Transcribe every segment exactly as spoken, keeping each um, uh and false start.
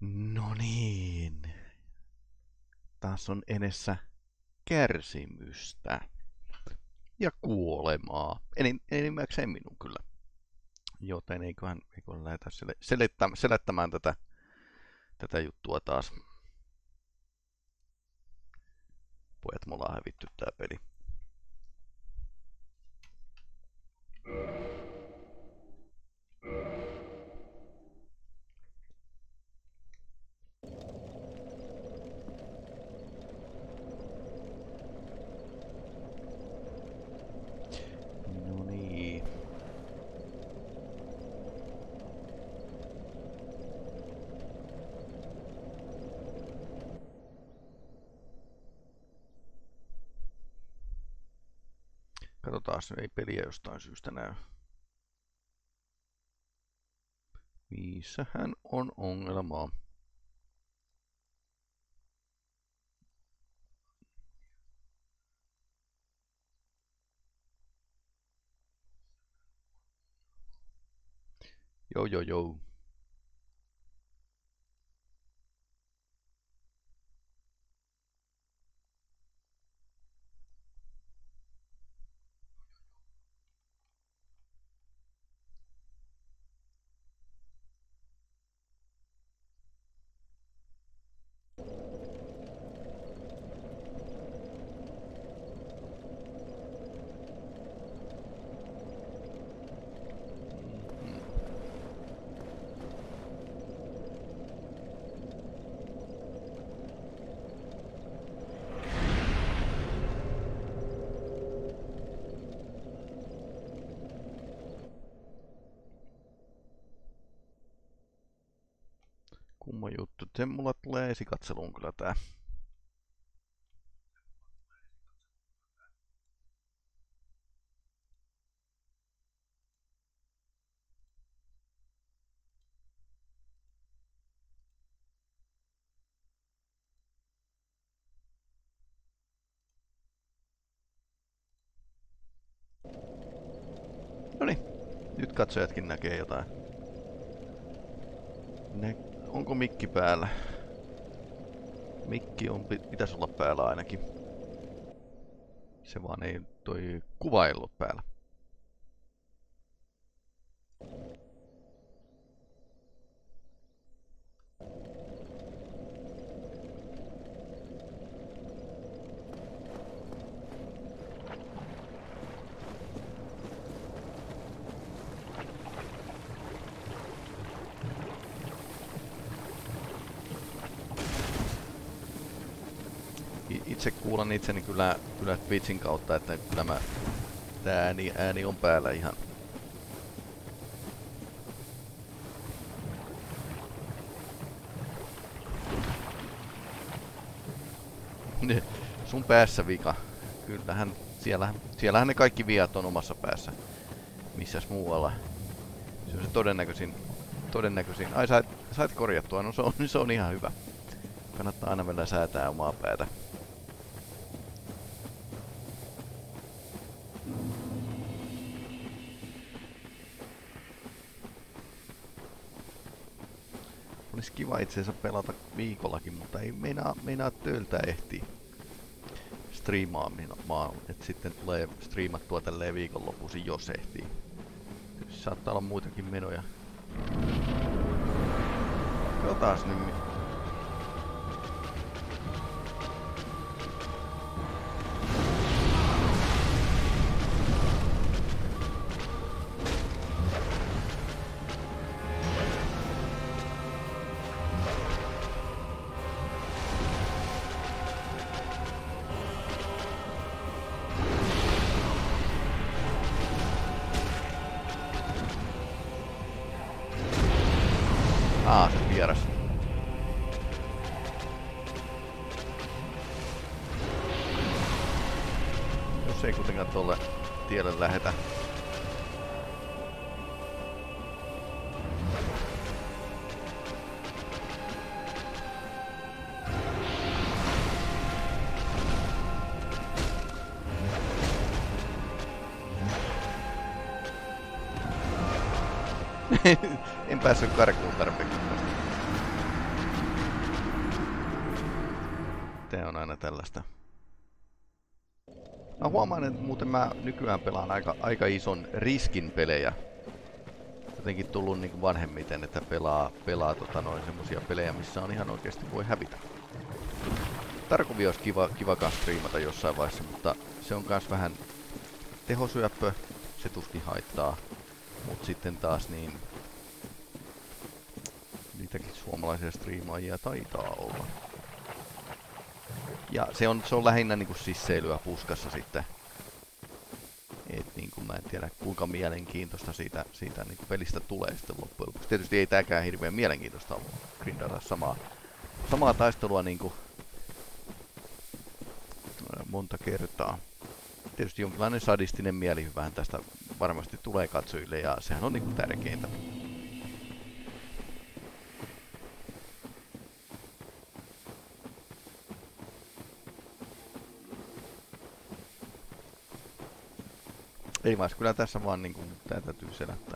No niin, taas on edessä kärsimystä ja kuolemaa. Enim, enimmäkseen minun kyllä. Joten eiköhän, eiköhän lähdetä sel, selittämään, selättämään tätä, tätä juttua taas. Pojat, mulla on hävitty tää peli. No niin. Katsotaan, ei peliä jostain syystä näy. Missähän on ongelmaa? Joo, joo, joo. Kumma juttu. Sen mulla tulee esikatseluun kyllä tää. Noniin, nyt katsojatkin näkee jotain. Ne, onko mikki päällä? Mikki on, pitäisi olla päällä ainakin. Se vaan ei toi kuva ei ollut päällä. Itse kuulen itseni kyllä, kyllä Twitchin kautta, että kyllä mä, tää ääni, ääni on päällä ihan. Sun päässä vika. Kyllähän, siellähän, siellähän ne kaikki viat on omassa päässä. Missäs muualla. Se on se todennäköisin. todennäköisin. Ai sait, sait korjattua, no se on, se on ihan hyvä. Kannattaa aina vielä säätää omaa päätä. Olisi kiva itse asiassa pelata viikollakin, mutta ei meinaa, meinaa töiltä ehtii striimaamaan. Et sitten tulee striimattua tälleen viikonloppuisin, jos ehtii. Saattaa olla muitakin menoja. Katsotaas nyt. Aa, se vieras. Jos ei kuitenkaan tolle tielle lähetä. En päässyt karkuun tarpeeksi. Tää on aina tällaista. Mä huomaan, että muuten mä nykyään pelaan aika, aika ison riskin pelejä. Jotenkin tullut niin kuin vanhemmiten, että pelaa, pelaa tota noin semmosia pelejä, missä on ihan oikeesti voi hävitä. Tarkovi olisi kiva, kiva kans striimata jossain vaiheessa, mutta se on kans vähän tehosyöppö, se tuskin haittaa. Mut sitten taas niin... niitäkin suomalaisia striimaajia taitaa olla. Ja se on, se on lähinnä niinku sisseilyä puskassa sitten. Et niinku mä en tiedä kuinka mielenkiintoista siitä, siitä niinku pelistä tulee sitten loppujen lopuksi. Tietysti ei tääkään hirveän mielenkiintoista ole grindata samaa, samaa taistelua niinku monta kertaa. Tietysti jonkinlainen sadistinen mielihyvähän tästä varmasti tulee katsojille ja sehän on niinku tärkeintä. Ei vaan, kyllä tässä vaan niinku tää täytyy selättää.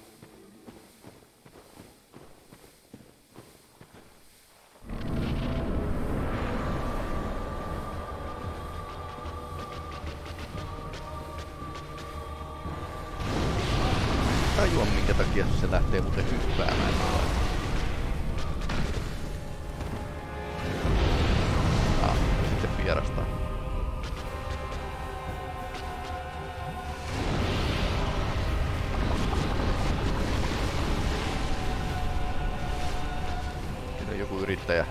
Tajua minkä takia se lähtee muuten hyppäämään. Ah, sitten vierastaa. Siinä on joku yrittäjä.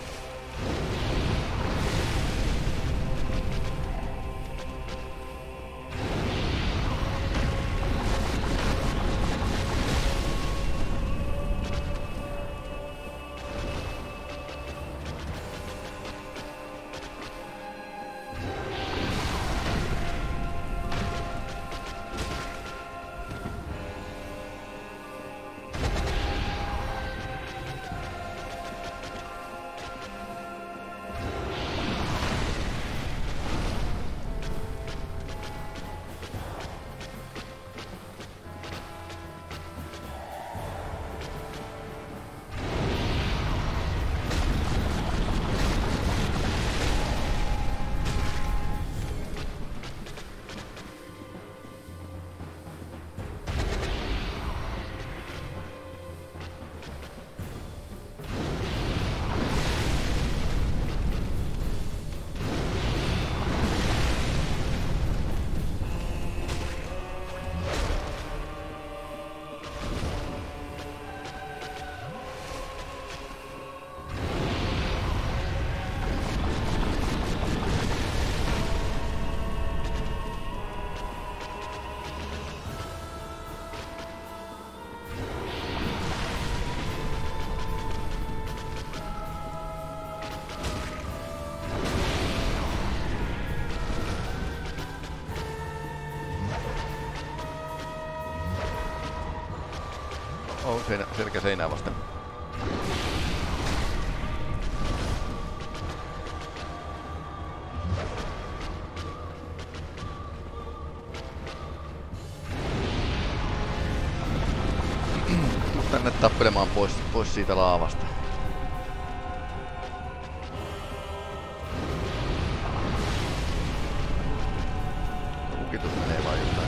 Oh, seinä, selkä seinää vasten. Tuu tänne tappelemaan pois, pois siitä laavasta. Lukitus menee vaan jotain.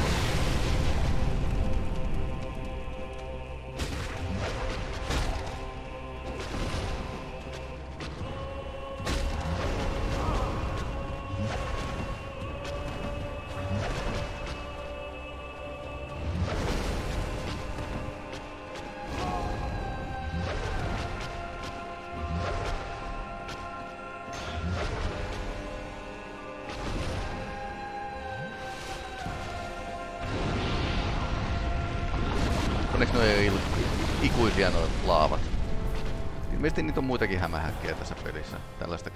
Onneksi ne ei ole ikuisia nuo laavat. Ilmeisesti niitä on muitakin hämähäkkejä tässä pelissä. Tällaista.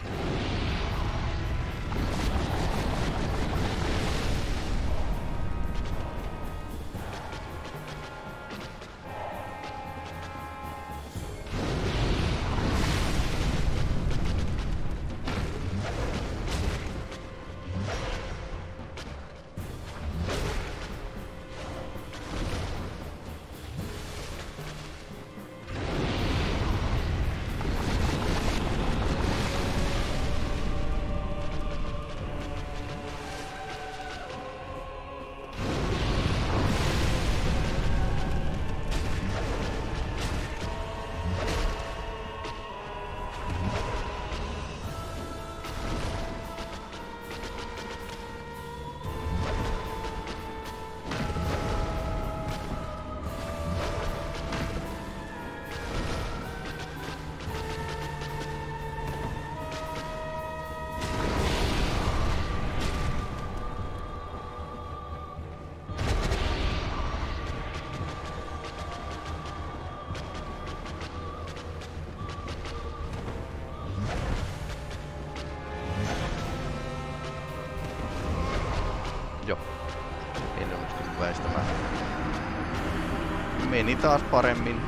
Meni taas paremmin.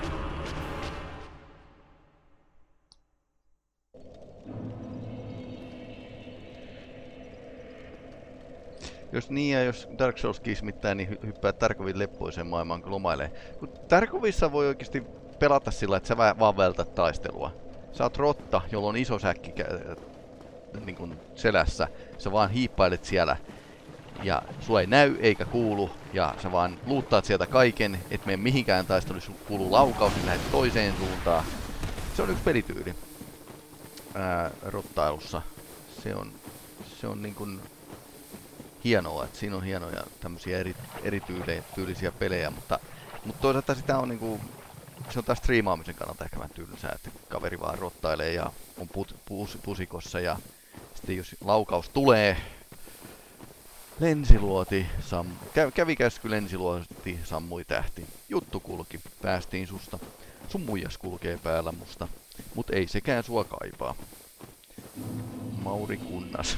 Jos niin ja jos Dark Souls kismittää, niin hy hyppää Tarkovin leppoiseen maailmaan lomailee. Tarkovissa voi oikeasti pelata sillä, että sä vaan vältät taistelua. Sä oot rotta, jolla on iso säkki niin kuin selässä. Sä vaan hiippailet siellä. Ja sua ei näy eikä kuulu. Ja sä vaan luuttaat sieltä kaiken, et mene mihinkään taistelussa kuuluu laukaus, niin lähdet toiseen suuntaan. Se on yksi pelityyli. Ää, rottailussa. Se on, se on niin kuin hienoa, että siinä on hienoja tämmöisiä eri, erityylisiä pelejä, mutta, mutta toisaalta sitä on niinku, se on taas striimaamisen kannalta ehkä vähän tylsää, että kaveri vaan rottailee ja on put, pus, pusikossa ja sitten jos laukaus tulee, lensiluoti, sam, kä, kävi käsky lensiluoti, sammui tähti, juttu kulki, päästiin susta, sun muijas kulkee päällä musta, mut ei sekään sua kaipaa. Mauri Kunnas.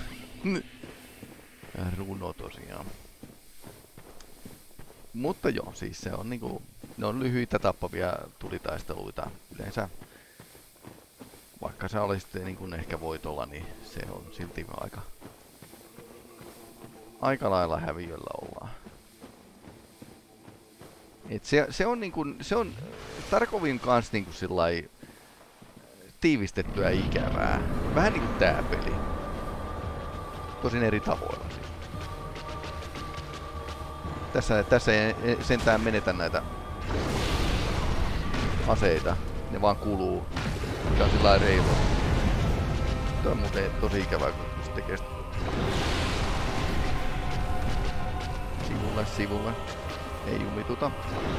Runo tosiaan. Mutta joo, siis se on niinku, ne on lyhyitä tappavia tulitaisteluita yleensä. Vaikka se olisi niinku ehkä voitolla, niin se on silti aika aika lailla häviöllä ollaan. Et se, se on niinku, se on Tarkovin kanssa niinku sillai tiivistettyä ikävää. Vähän niinku tää peli. Tosin eri tavoilla siis. Tässä, tässä ei sentään menetä näitä aseita. Ne vaan kuluu. Mikä on sillä reilu. Tämä on muuten tosi ikävää, kun se tekee sitä. Sivulle, sivulle. Ei jumituta.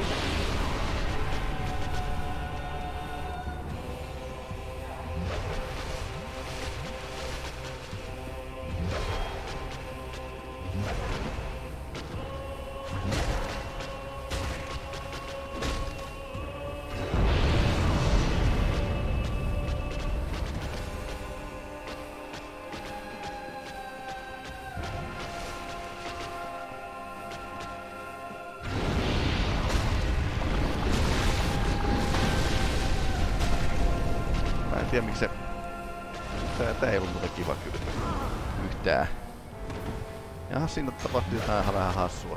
En tiedä miksi se... Tää, tää ei ollut muuten kiva kyllä. Yhtään. Jaha, siinä tapahtui jotain vähän hassua.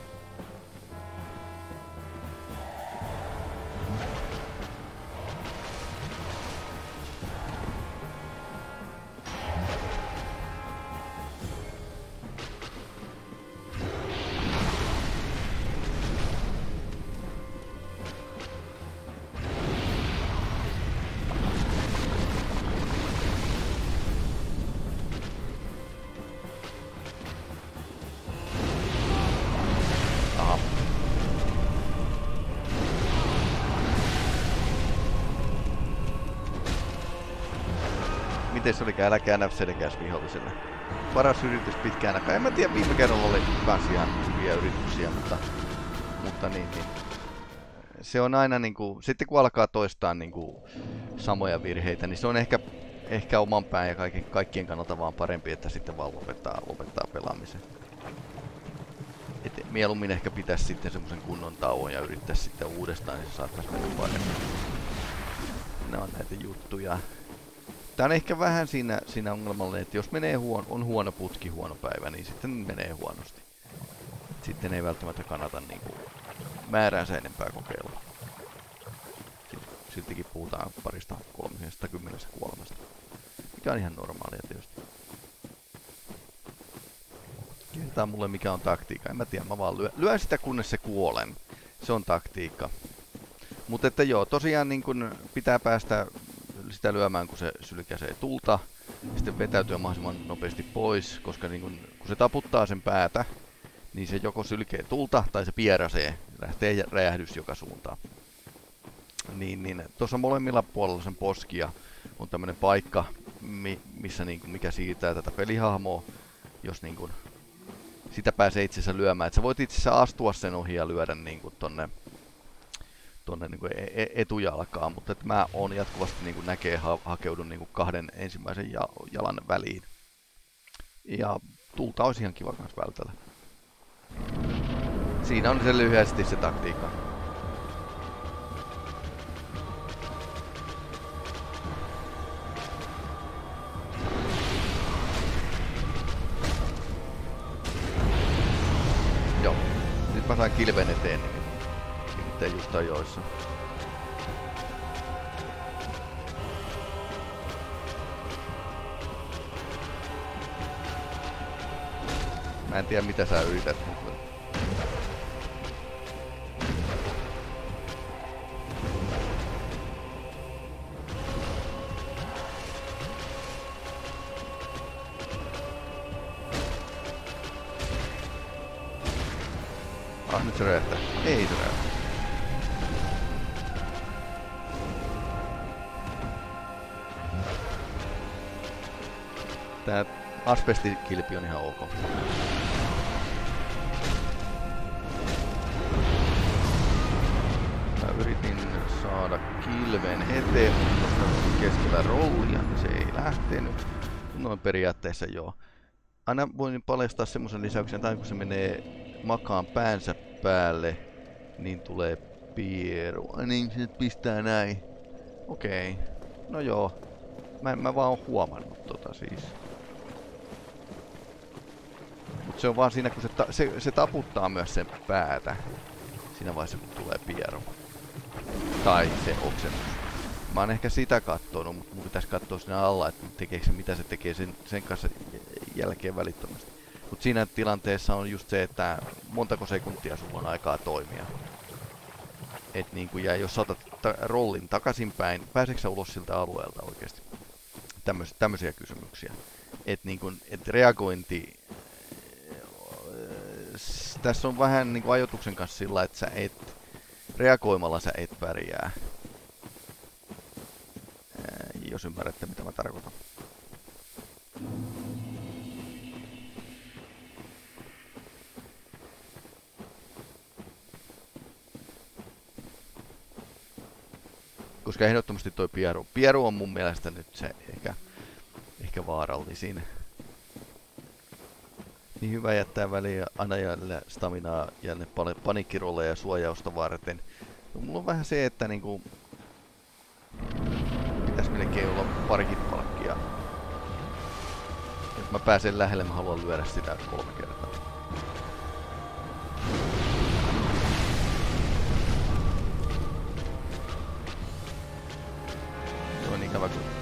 Miten se olikaan, äläkää näy selkääs viholliselle. Paras yritys pitkään aikaa. En mä tiedä, viime kerralla oli kans ihan hyviä yrityksiä, mutta, mutta niin, niin. Se on aina niinku, sitten kun alkaa toistaa niinku samoja virheitä, niin se on ehkä, ehkä oman pään ja kaiken, kaikkien kannalta vaan parempi, että sitten vaan lopettaa, lopettaa pelaamisen. Et mieluummin ehkä pitäisi sitten semmosen kunnon tauon ja yrittää sitten uudestaan, niin se saattaisi mennä paremmin. Ne on näitä juttuja. Tää on ehkä vähän siinä, siinä ongelmalla, että jos menee huono, on huono putki, huono päivä, niin sitten menee huonosti. Sitten ei välttämättä kannata niinku määräänsä enempää kokeilla. Siltikin puhutaan parista kolmesta kymmenestä kuolemasta. Mikä on ihan normaalia tietysti. Kertaa mulle mikä on taktiikka, en mä tiedä, mä vaan lyön, lyön sitä kunnes se kuolen. Se on taktiikka. Mutta että joo, tosiaan niin kun pitää päästä sitä lyömään, kun se sylkäisee tulta. Sitten vetäytyä mahdollisimman nopeasti pois, koska niin kun, kun se taputtaa sen päätä, niin se joko sylkee tulta tai se pieräsee. Lähtee räjähdys joka suuntaan. Niin, niin tuossa molemmilla puolella sen poskia on tämmönen paikka, mi, missä niin kun, mikä siirtää tätä pelihahmoa, jos niin kun, sitä pääsee itse asiassa lyömään. Et sä voit itse asiassa astua sen ohi ja lyödä niin kun, tonne tuonne niin etujalkaan, mutta että mä oon jatkuvasti niin kuin näkee ha hakeudun niin kuin kahden ensimmäisen ja jalan väliin. Ja tulta olisi ihan kiva kans vältellä. Siinä on se lyhyesti se taktiikka. saan kilven eteen, niin nimittäin just ajoissa. Mä en tiedä mitä sä yrität, mutta... Ah, nyt se räjähtää. Ei se räjähtää. Tää asbestikilpi on ihan ok. Mä yritin saada kilven eteen, koska keskellä rollia, niin se ei lähtenyt. Noin periaatteessa joo. Aina voin paljastaa semmoisen lisäyksen, että kun se menee makaan päänsä päälle, niin tulee pieru. Niin se pistää näin. Okei. No joo. Mä en mä vaan oo huomannut tota siis. Mut se on vaan siinä, kun se, ta se, se taputtaa myös sen päätä. Siinä vaiheessa, kun tulee pieru. Tai se oksennus. Mä oon ehkä sitä kattonut, mutta mun pitäisi katsoa siinä alla, että tekeekö se, mitä se tekee sen, sen kanssa jälkeen välittömästi. Mut siinä tilanteessa on just se, että montako sekuntia sulla on aikaa toimia. Et niinku, ja jos otat ta rollin takaisinpäin, pääseekö sä ulos siltä alueelta oikeesti? Tämmöis, tämmöisiä kysymyksiä. Et niinku, et reagointi... Tässä on vähän niinku ajoituksen kanssa sillä, että sä et... Reagoimalla sä et pärjää. Jos ymmärrätte mitä mä tarkoitan. Koska ehdottomasti toi pieru. Pieru on mun mielestä nyt se ehkä, ehkä vaarallisin. Niin hyvä jättää väliin anajalle staminaa ja ne paniikkirolleja ja suojausta varten. No, mulla on vähän se, että niinku... Pitäis melkein olla parikin palkkia. Jos mä pääsen lähelle, mä haluan lyödä sitä kolme kertaa. Se on ikävä kuin...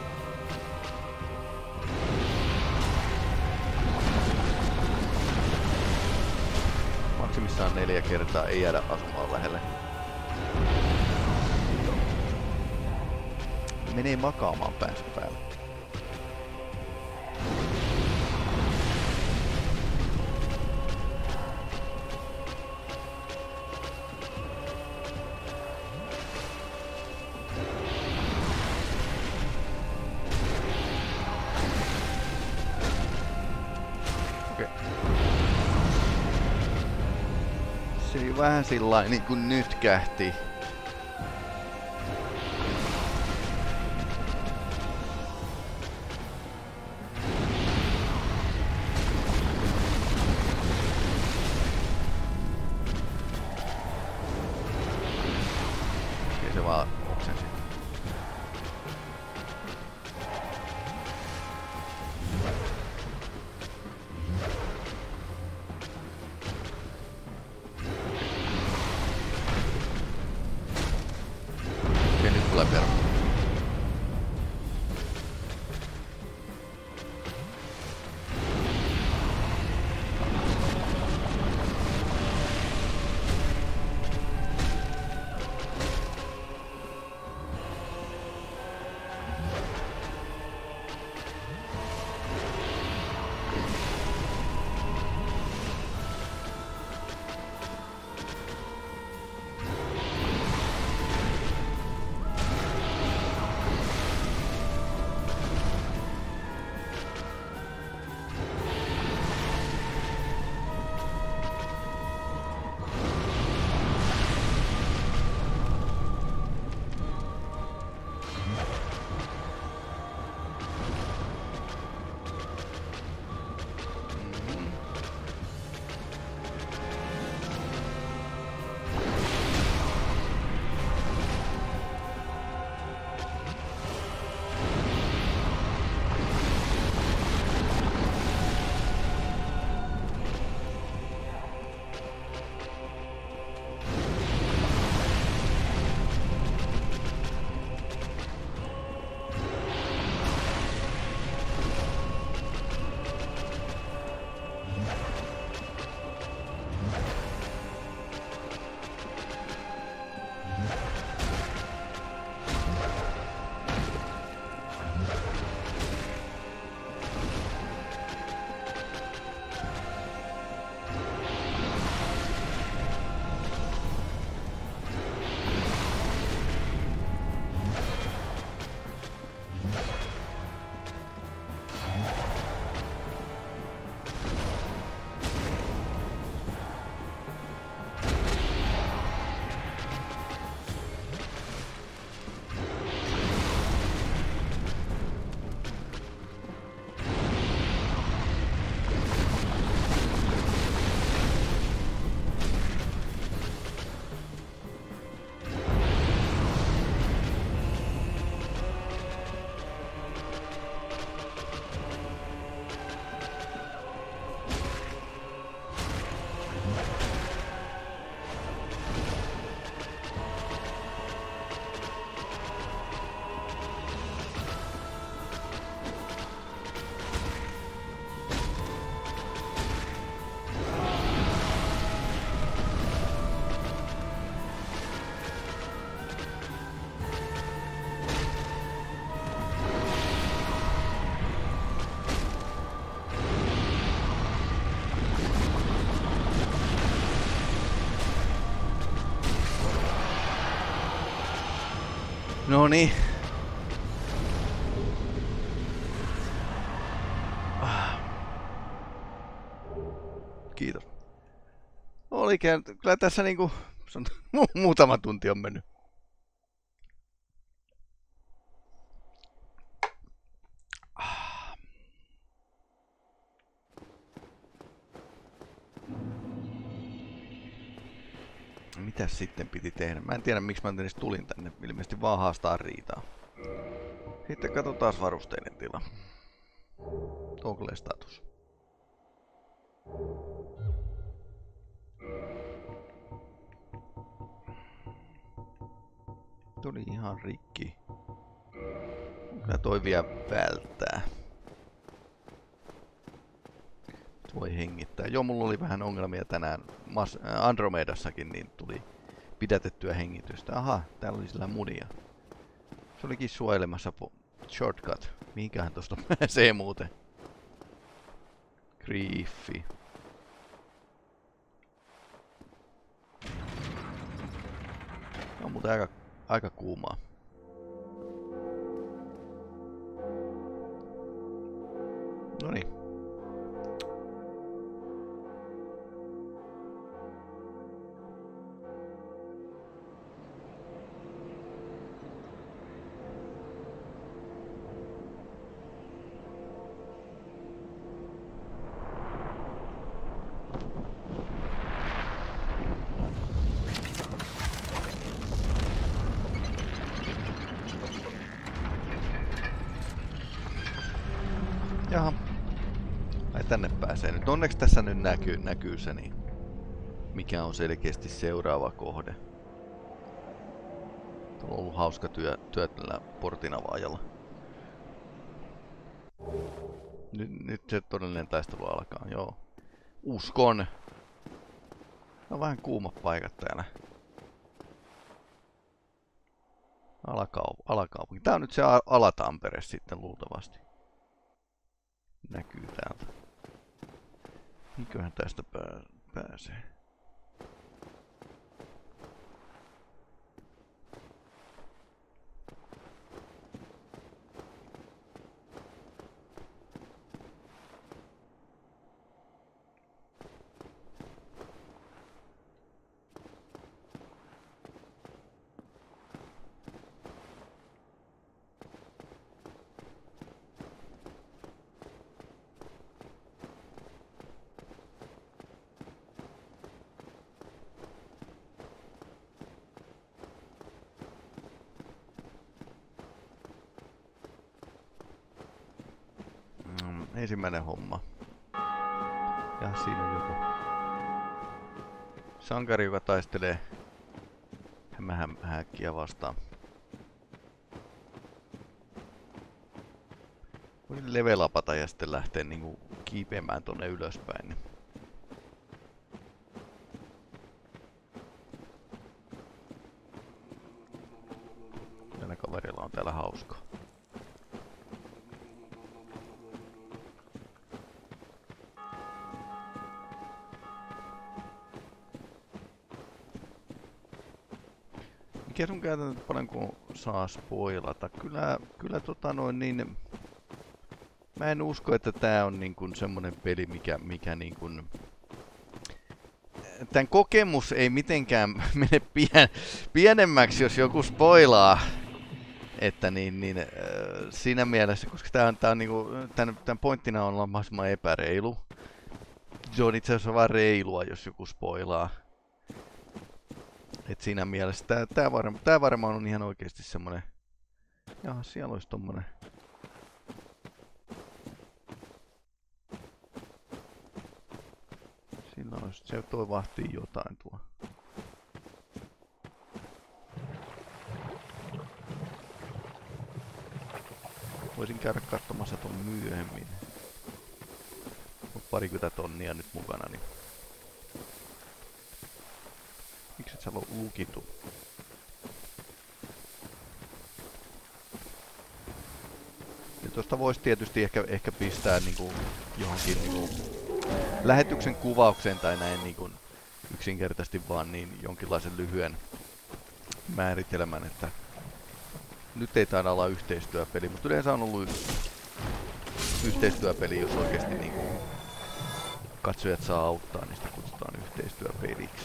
Maksimissaan neljä kertaa, ei jäädä asumaan lähelle. Menee makaamaan päänsä päälle. Okei. Se vähän sillain niin kuin nytkähti. Se vaan oksensi. Noniin. Kiitos. Oli kyllä tässä niinku muutama tunti on mennyt. Mitäs sitten piti tehdä? Mä en tiedä miksi mä edes tulin tänne. Ilmeisesti vaan haastaa riitaa. Sitten katsotaan varusteiden tila. Toggle status. Tuli ihan rikki. Kyllä toi vielä välttää. Voi hengittää. Joo, mulla oli vähän ongelmia tänään Andromedassakin, niin tuli pidätettyä hengitystä. Aha, täällä oli sillä munia. Se olikin suojelemassa shortcut. Mihinkähän tosta pääsee muuten? Griffi. On muuten aika, aika kuumaa. Noniin. Jaha. Ai tänne pääsee nyt. Onneksi tässä nyt näkyy, näkyy se, niin mikä on selkeästi seuraava kohde. Tuolla on ollut hauska työ, työ tällä portin avaajalla. Nyt, nyt se todellinen taistelu alkaa, joo. Uskon. On vähän kuumat paikat täällä. Alakaup alakaupunki. Tää on nyt se Ala-Tampere sitten luultavasti. Näkyy täältä. Miköhän tästä pää pääsee? Ensimmäinen homma. Ja siinä on joku sankari, joka taistelee hämähäkkiä vastaan. Voi levelapata ja sitten lähteä niinku kiipeämään tonne ylöspäin. Niin. Tällä kaverilla on täällä hauskaa. Mikä sun käytäntöt paljon kun saa spoilata? Kyllä, kyllä tota noin niin... Mä en usko, että tää on niin kuin semmonen peli, mikä, mikä niin kuin... Tän kokemus ei mitenkään mene pien, pienemmäksi, jos joku spoilaa. Että niin, niin äh, siinä mielessä, koska tää on, tää on niinku... Tän, tän pointtina on olla mahdollisimman epäreilu. Se on itse asiassa vaan reilua, jos joku spoilaa. Et siinä mielessä tää, tää, varma, tää varmaan on ihan oikeesti semmonen... Jaha, siellä olisi tommonen... Sillä olisi... Se toi vahtii jotain tuo. Voisin käydä katsomassa ton myöhemmin. On parikymmentä tonnia nyt mukana, niin... Miksi et sä ole lukitu? Ja tuosta voisi tietysti ehkä, ehkä pistää niinku johonkin niinku lähetyksen kuvaukseen tai näin niinku yksinkertaisesti vaan niin jonkinlaisen lyhyen määritelmän, että Nyt ei taida olla yhteistyöpeli, mutta yleensä on ollut yhteistyöpeli, jos oikeasti niinku katsojat saa auttaa, niin sitä kutsutaan yhteistyöpeliksi.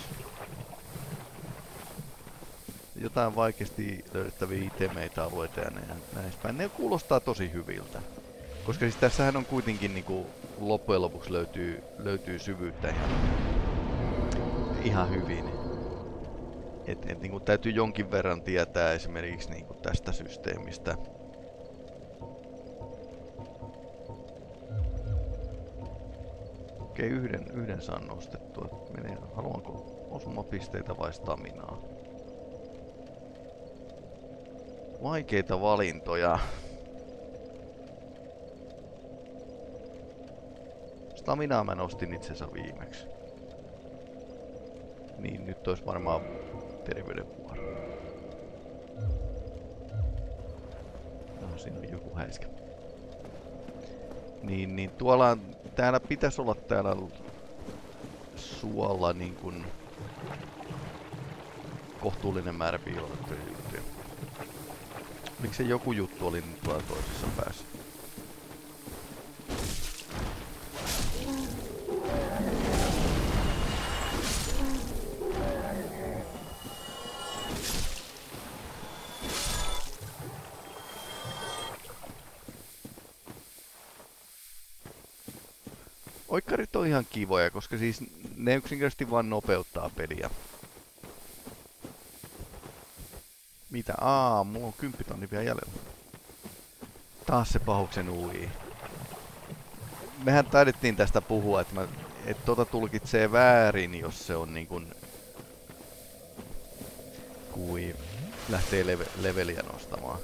Jotain vaikeasti löydettäviä itemeitä, alueita ja näin päin. Ne kuulostaa tosi hyviltä. Koska siis tässähän on kuitenkin niinku loppujen lopuksi löytyy, löytyy syvyyttä ihan, ihan hyvin. Et, et niinku täytyy jonkin verran tietää esimerkiksi niinku tästä systeemistä. Okei, yhden, yhden saan nostettua. Menee, haluanko osumapisteitä vai staminaa? Vaikeita valintoja. Staminaa mä nostin itsensä viimeksi. Niin, nyt olisi varmaan terveydenvuoro. No, siinä on joku häiskä. Niin, niin tuolla, täällä pitäisi olla täällä suolla niin kuin kohtuullinen määrä piilotettuja juttuja. Miksi se joku juttu oli nyt tuolla toisessa päässä? Oikkarit on ihan kivoja, koska siis ne yksinkertaisesti vaan nopeuttaa peliä. Mitä? Aa, mulla on kymppitonni vielä jäljellä. Taas se pahuksen ui. Mehän taidettiin tästä puhua, että, mä, että tota tulkitsee väärin, jos se on niin kuin kui lähtee leve, leveliä nostamaan.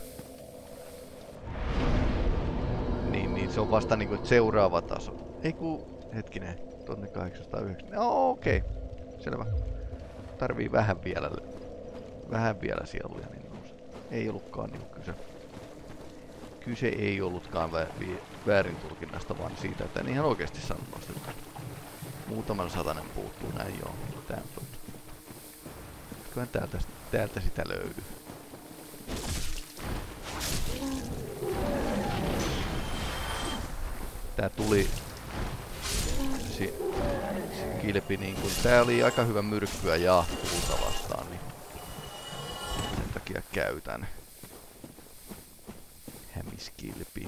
Niin, niin se on vasta niin kuin seuraava taso. Ei ku, hetkinen, tonne kahdeksansataayhdeksän. No okei, okay. Selvä. Tarvii vähän vielä, vähän vielä sieluja, niin nousee. Ei ollutkaan niin kyse. Kyse ei ollutkaan vä väärin tulkinnasta, vaan siitä, että en ihan oikeasti saanut nostettua. Muutaman satanen puuttuu, näin joo. Tää on totta. Kyllähän täältä, täältä sitä löytyy. Tää tuli si, si kilpi niin kun tää oli aika hyvä myrkkyä ja tulta vastaan, niin sen takia käytän hämiskilpi.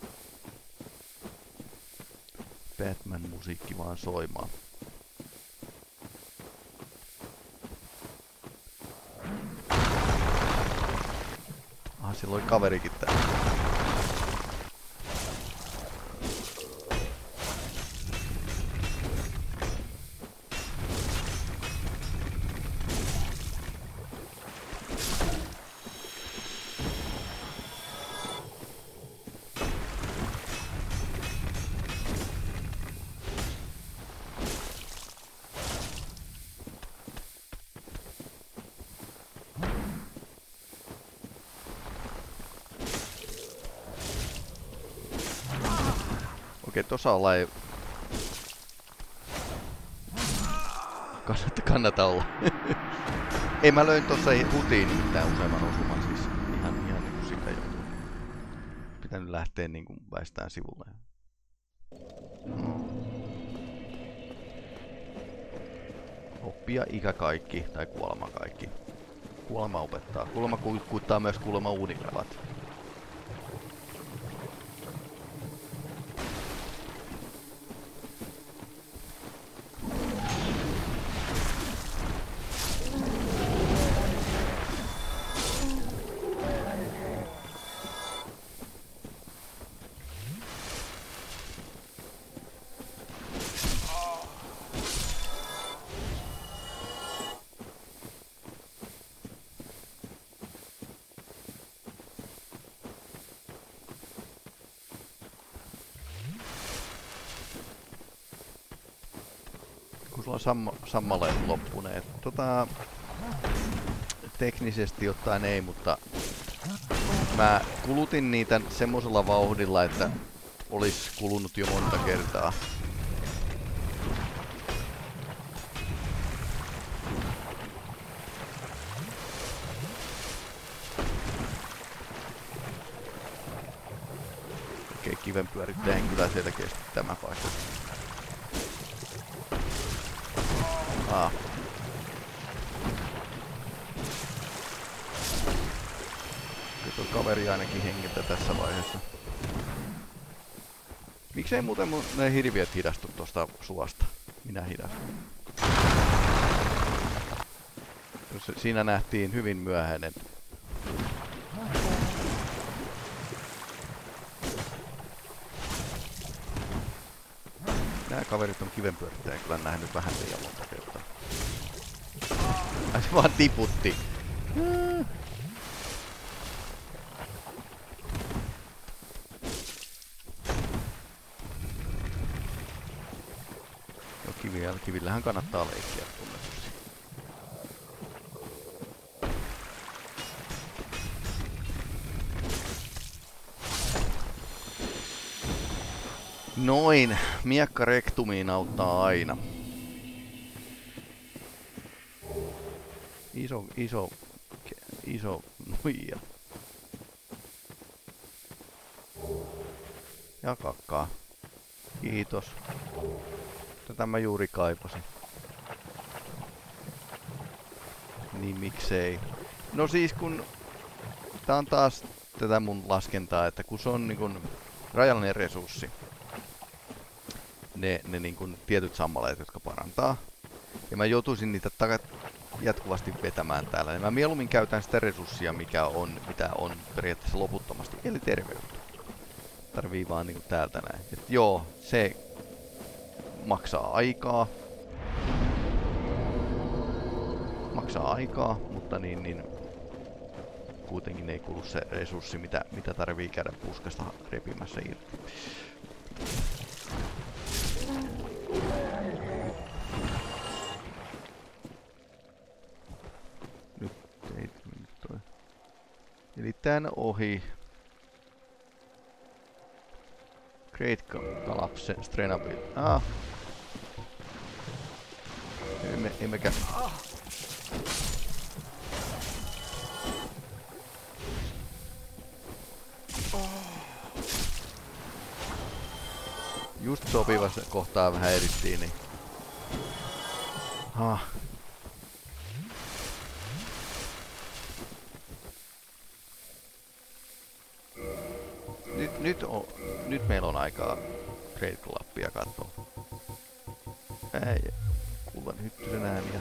Batman musiikki vaan soimaan. Ah, siellä oli kaverikin täällä. Okei, tossa ollaan ei... Kannata, kannata olla. Ei, mä löin tossa hutiin nimittäin useamman osuman, siis ihan, ihan niinku sitä joutuu. Pitänyt lähteä niinku väistään sivulle. Hmm. Oppia ikä kaikki, tai kuolema kaikki. Kuolema opettaa. Kuolema kuittaa myös kuolema uudikavat. Kun sulla on samma, sammaleet loppuneet. Tota, teknisesti ottaen ei, mutta mä kulutin niitä semmosella vauhdilla, että olisi kulunut jo monta kertaa. kivenpyörittäjän kyllä selkeästi tämä paikka. Ah. Nyt on kaveri ainakin hengiltä tässä vaiheessa. Miksei muuten mun ne hirviöt hidastu tosta suosta? Minä hidastun. Siinä nähtiin hyvin myöhäinen. Nämä kaverit on kivenpyörittäjän kyllä nähnyt vähän liian monta kertaa. Ai se vaan tiputti. No kivillä, kivillähän kannattaa leikkiä tunnetusti. Noin, miekka rektumiin auttaa aina. Iso, iso, iso nuija. Ja kakkaa. Kiitos. Tätä mä juuri kaipasin. Niin miksei. No siis kun... Tää on taas tätä mun laskentaa, että kun se on niin kun rajallinen resurssi. Ne, ne niin kun tietyt sammaleet, jotka parantaa. Ja mä joutuisin niitä takat jatkuvasti vetämään täällä. Ja mä mieluummin käytän sitä resurssia, mikä on, mitä on periaatteessa loputtomasti, eli terveyttä. Tarvii vaan niin kun täältä näin. Et joo, se maksaa aikaa. Maksaa aikaa, mutta niin, niin kuitenkin ei kulu se resurssi, mitä, mitä tarvii käydä puskasta repimässä irti. Nyt ei nyt toi. Eli tän ohi. Great Collapse Strainable. Ah. Emme, emmekä. Just sopivassa kohtaa vähän erittiin, niin... Ha. Nyt, nyt, on, nyt meillä on aikaa Great Collapsea katsoa. Ei, kullan hyttysen ääniä.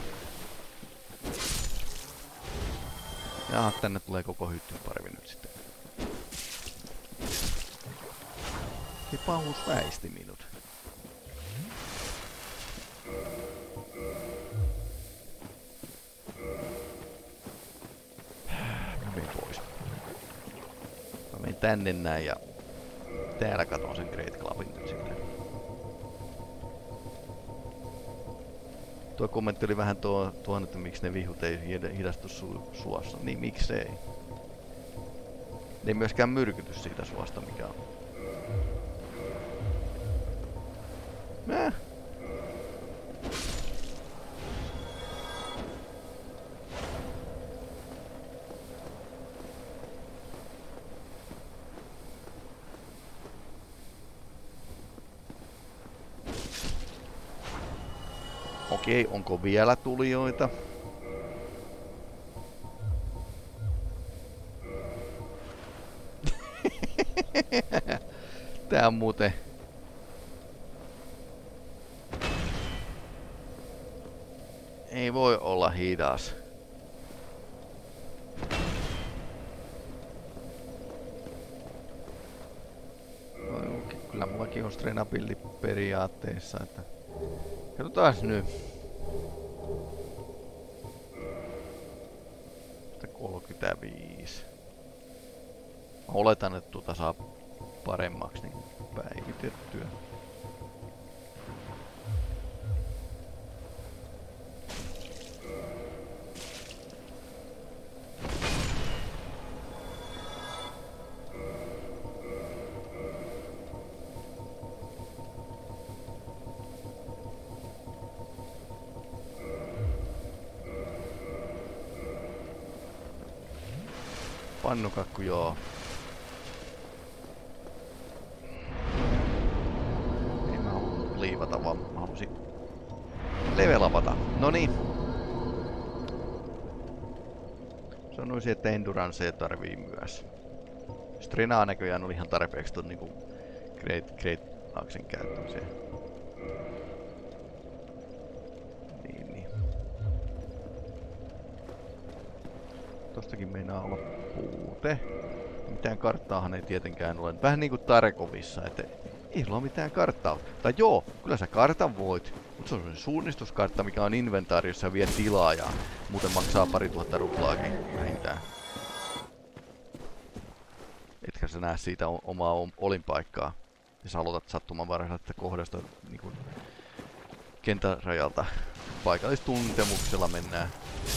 Jaha, tänne tulee koko hyttyn parvi nyt sitten. Se pahus väisti minut. Mä menen pois. Mä menen tänne näin ja täällä katon sen Great Clubin nyt sitten. Tuo kommentti oli vähän tuo, tuohon, että miksi ne vihut ei hidastu su suossa. Niin miksei? Ei myöskään myrkytys siitä suosta, mikä on. Mä? Okei, onko vielä tulijoita? Tää on muuten... Ei voi olla hidas. Kyllä mullakin on Strainability periaatteessa, että... Katsotaas nyt. kolmekymmentäviisi. Mä oletan, että tuota saa paremmaksi niin päivitettyä. Pannukakku, joo. seivata, vaan mä halusin levelapata. Noniin. Sanoisin, että Endurancea tarvii myös. Strenaa näköjään oli ihan tarpeeksi ton niinku Great, Great Axen käyttämiseen. Niin, niin. Tostakin meinaa olla puute. Mitään karttaahan ei tietenkään ole. Vähän niinku Tarkovissa, että ei sulla ole mitään karttaa. Tai joo, kyllä sä kartan voit, mutta se on se suunnistuskartta, mikä on inventaariossa ja vie tilaa ja muuten maksaa pari tuhatta ruplaakin vähintään. Etkä sä näe siitä omaa olinpaikkaa. Ja sä aloitat sattumanvaraisesta kohdasta niin kentän rajalta. Paikallistuntemuksella mennään.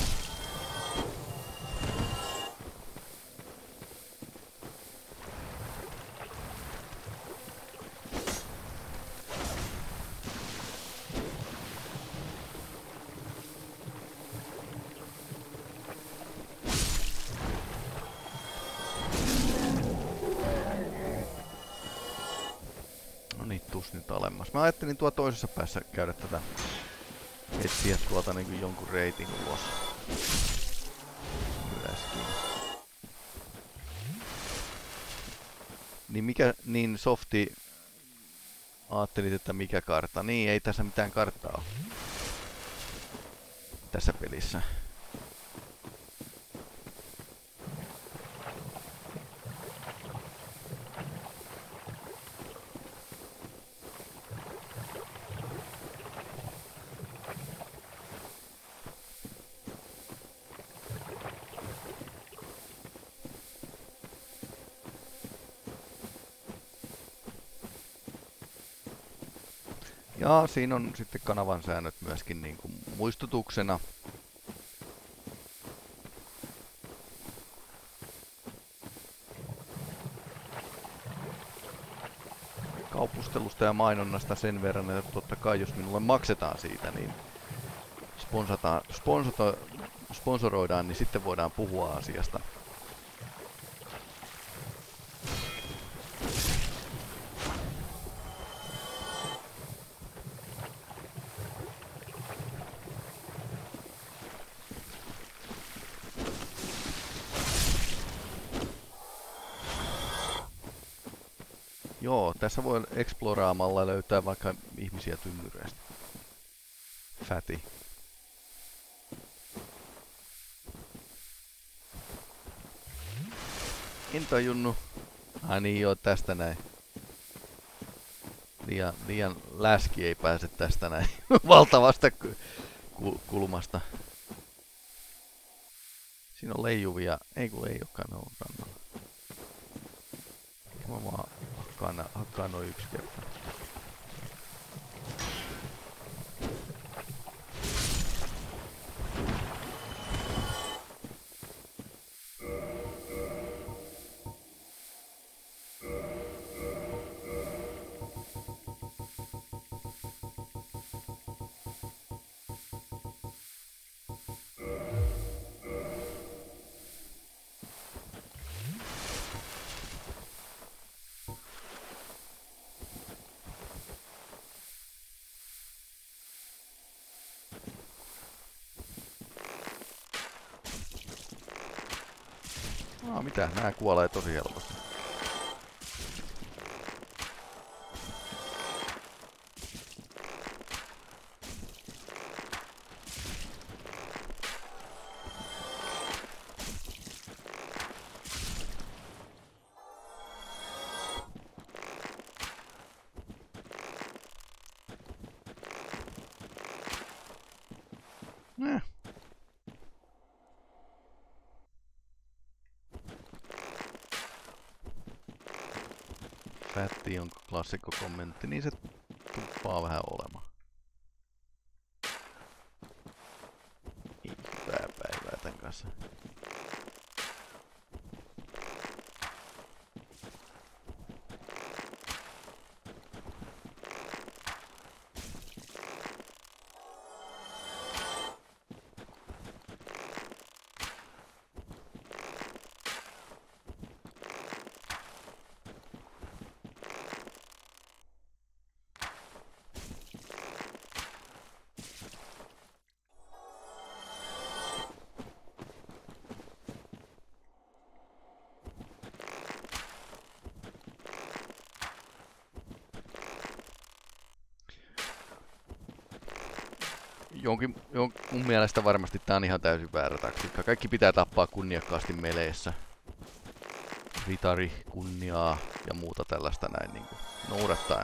Nyt alemmas. Mä ajattelin tuo toisessa päässä käydä tätä, etsiä tuolta niin jonkun reitin ulos. Ylöskin. Niin mikä, niin Softi, ajattelit, että mikä kartta? Niin, ei tässä mitään karttaa ole. Tässä pelissä. Ja siinä on sitten kanavan säännöt myöskin niin kuin muistutuksena. Kaupustelusta ja mainonnasta sen verran, että totta kai jos minulle maksetaan siitä, niin sponsoroidaan, niin sitten voidaan puhua asiasta. Joo, tässä voi exploraamalla löytää vaikka ihmisiä tynnyreistä. Fäti. En tajunnut. Ai niin joo, tästä näin. Liian, liian läski ei pääse tästä näin valtavasta kulmasta. Siinä on leijuvia. Ei kun ei olekaan noin rannalla. Mä vaan hakkaan, hakkaan noin yksi kerta. Ah, mitä? Nää kuolee tosi helposti. Eh. Fätti on klassikko kommentti, niin se tuppaa vähän olemaan. Hyvää päivää tän kanssa. jonkin, jon, mun mielestä varmasti tää on ihan täysin väärä taktiikka. Kaikki pitää tappaa kunniakkaasti meleessä. Ritari, kunniaa ja muuta tällaista näin niinku noudattaen.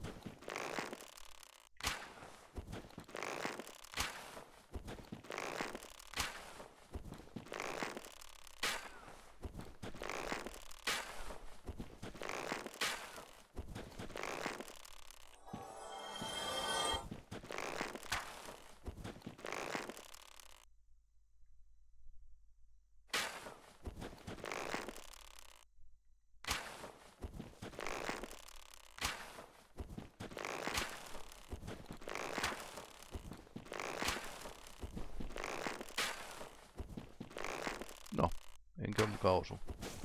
No, enkö mukaan osu?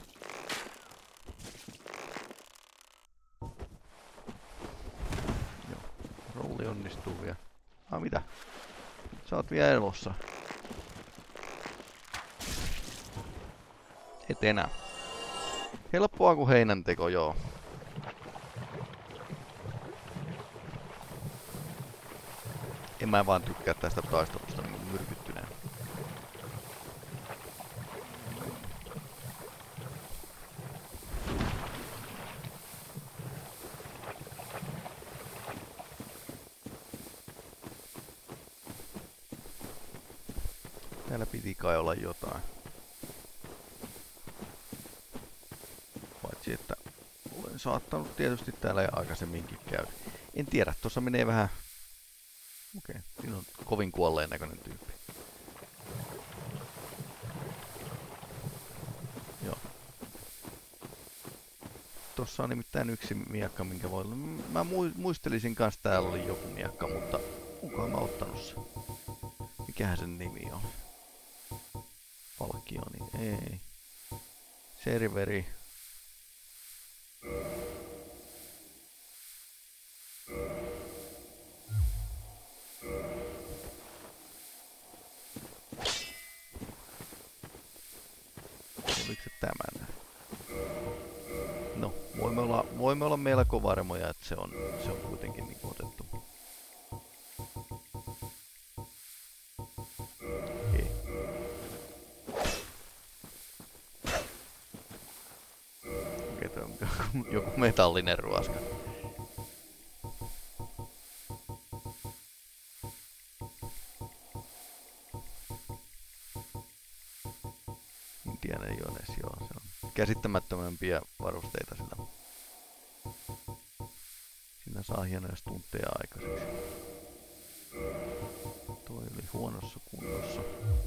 Joo, rolli onnistuu vielä. Ah, mitä? Sä oot vielä elossa. Et enää. Helppoa kuin heinänteko, joo. En mä vaan tykkää tästä taistelusta niin myrkyttyneen. Täällä piti kai olla jotain. Paitsi että olen saattanut tietysti täällä jo aikaisemminkin käydä. En tiedä, tuossa menee vähän... Okei, okay. Siinä on kovin kuolleen näköinen tyyppi. Joo. Tossa on nimittäin yksi miekka, minkä voi... Mä muistelisin kanssa, täällä oli joku miekka, mutta onkohan mä ottanut sen? Mikähän sen nimi on? Falkioni, ei. Serveri. Oliko se tämä? No, voimme olla, voimme olla melko varmoja, että se on, se on kuitenkin niin otettu. Okei. Okei, toi on joku metallinen ruoska. Indiana Jones, joo, se on käsittämättömämpiä varusteita sillä. Siinä saa hienoja stuntteja aikaiseksi. Toi oli huonossa kunnossa.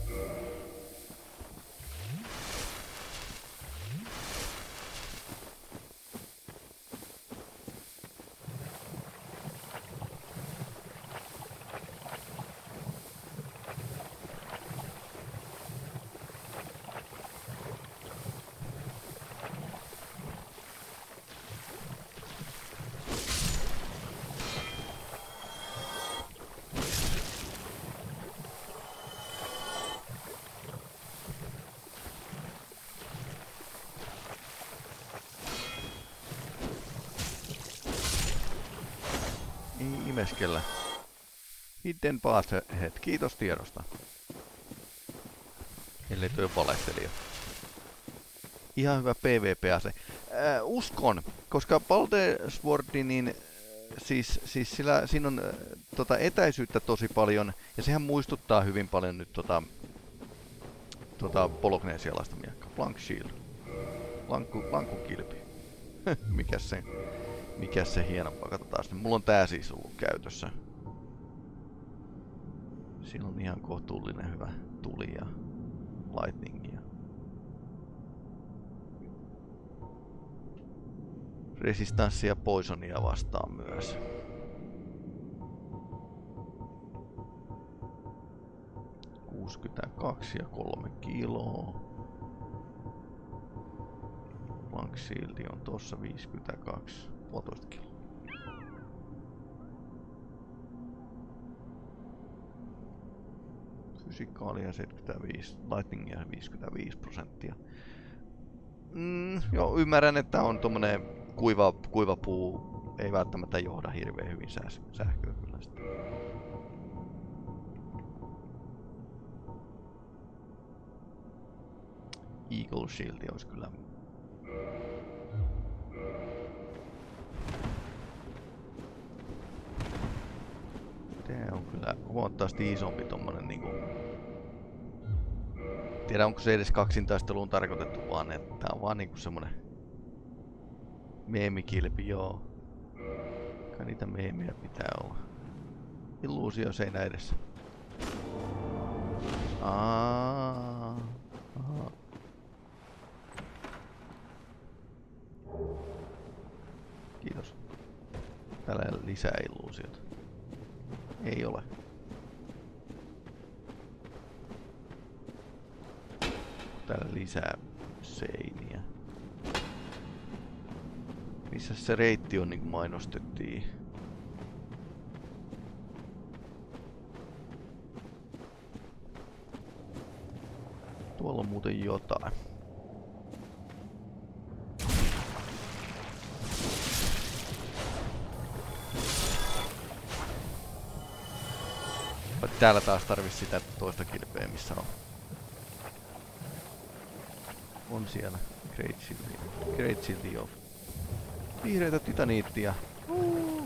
Ei imeskellä. Hidden Pathhead, kiitos tiedosta. Ellei toi valehtelija. Ihan hyvä PvP-ase. Äh, uskon, koska Baldur's Sword, niin siis, siis sillä, siinä on äh, tota etäisyyttä tosi paljon, ja sehän muistuttaa hyvin paljon nyt tota, tota polokneesialaista miekkaa. Blank Shield. Lankku, lankkukilpi. Mikäs se, mikäs se hienompaa, katsotaan sitten. Mulla on tää siis ollut käytössä. Siinä on ihan kohtuullinen hyvä tuli ja lightningia. Resistanssia poisonia vastaan myös. kuusikymmentäkaksi ja kolme kiloa. Blank Shield on tossa viisikymmentäkaksi, puolitoista kiloa. Fysikaalia seitsemänkymmentäviisi, lightningia viisikymmentäviisi prosenttia. Mm, joo, ymmärrän, että on tommonen kuiva, kuiva puu, ei välttämättä johda hirveän hyvin sähköä kyllä sitä. Eagle Shield olisi kyllä. Tää on kyllä huomattavasti isompi tommonen niinku. Tiedä onko se edes kaksintaisteluun tarkoitettu, vaan että tää on vaan niinku semmonen meemikilpi, joo. Kai niitä meemiä pitää olla. Illuusio seinä edessä. Aa. Aha. Kiitos. Täällä ei ole lisää illuusiota. Ei ole. Täällä lisää seiniä. Missä se reitti on, niin kuin mainostettiin? Tuolla on muuten jotain. Täällä taas tarvitsisi sitä toista kilpeä, missä on. On siellä. Great Shield. Great Shield of. Vihreitä titaniittia. Uh.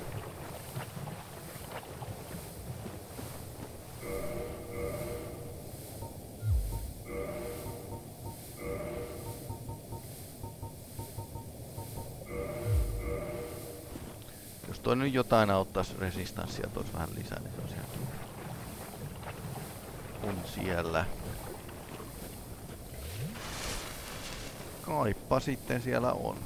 Jos toi nyt jotain auttaisi resistanssia, tois vähän lisää, niin se olisi ihan kiva. On siellä. Kaipa sitten siellä on.